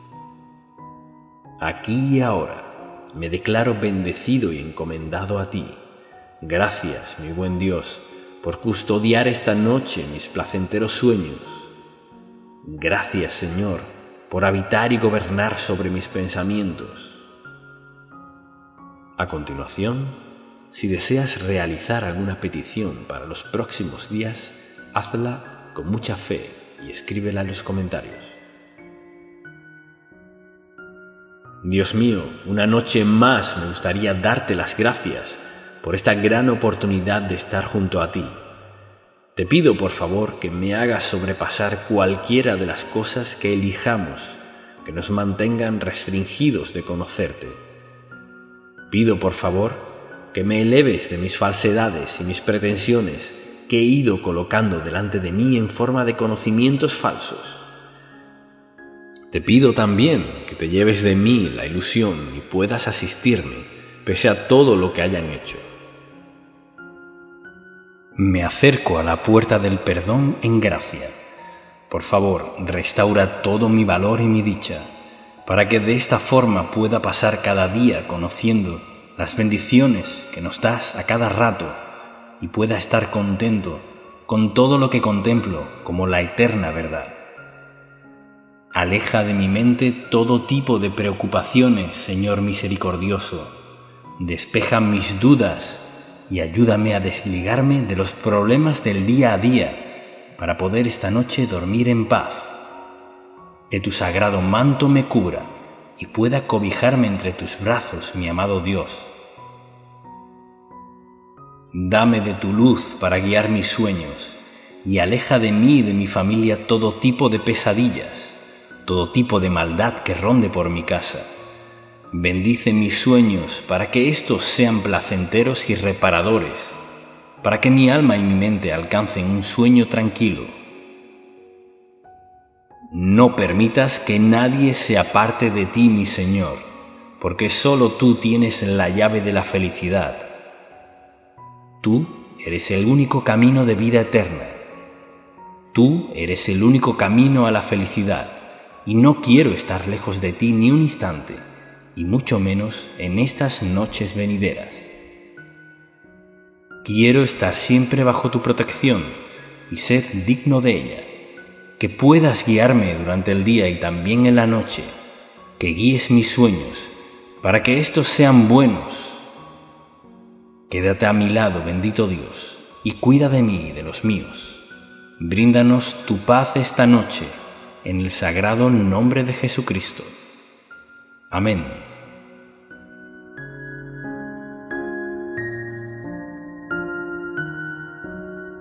Aquí y ahora me declaro bendecido y encomendado a ti. Gracias, mi buen Dios, por custodiar esta noche mis placenteros sueños. Gracias, Señor, por habitar y gobernar sobre mis pensamientos. A continuación, si deseas realizar alguna petición para los próximos días, hazla con mucha fe y escríbela en los comentarios. Dios mío, una noche más me gustaría darte las gracias por esta gran oportunidad de estar junto a ti. Te pido por favor que me hagas sobrepasar cualquiera de las cosas que elijamos que nos mantengan restringidos de conocerte. Pido por favor que me eleves de mis falsedades y mis pretensiones que he ido colocando delante de mí en forma de conocimientos falsos. Te pido también que te lleves de mí la ilusión y puedas asistirme pese a todo lo que hayan hecho. Me acerco a la puerta del perdón en gracia. Por favor, restaura todo mi valor y mi dicha, para que de esta forma pueda pasar cada día conociendo las bendiciones que nos das a cada rato y pueda estar contento con todo lo que contemplo como la eterna verdad. Aleja de mi mente todo tipo de preocupaciones, Señor misericordioso. Despeja mis dudas y ayúdame a desligarme de los problemas del día a día para poder esta noche dormir en paz. Que tu sagrado manto me cubra y pueda cobijarme entre tus brazos, mi amado Dios. Dame de tu luz para guiar mis sueños y aleja de mí y de mi familia todo tipo de pesadillas, todo tipo de maldad que ronde por mi casa. Bendice mis sueños para que estos sean placenteros y reparadores, para que mi alma y mi mente alcancen un sueño tranquilo. No permitas que nadie se aparte de ti, mi Señor, porque solo tú tienes la llave de la felicidad. Tú eres el único camino de vida eterna. Tú eres el único camino a la felicidad, y no quiero estar lejos de ti ni un instante, y mucho menos en estas noches venideras. Quiero estar siempre bajo tu protección y ser digno de ella, que puedas guiarme durante el día y también en la noche, que guíes mis sueños para que estos sean buenos. Quédate a mi lado, bendito Dios, y cuida de mí y de los míos. Bríndanos tu paz esta noche, en el sagrado nombre de Jesucristo. Amén.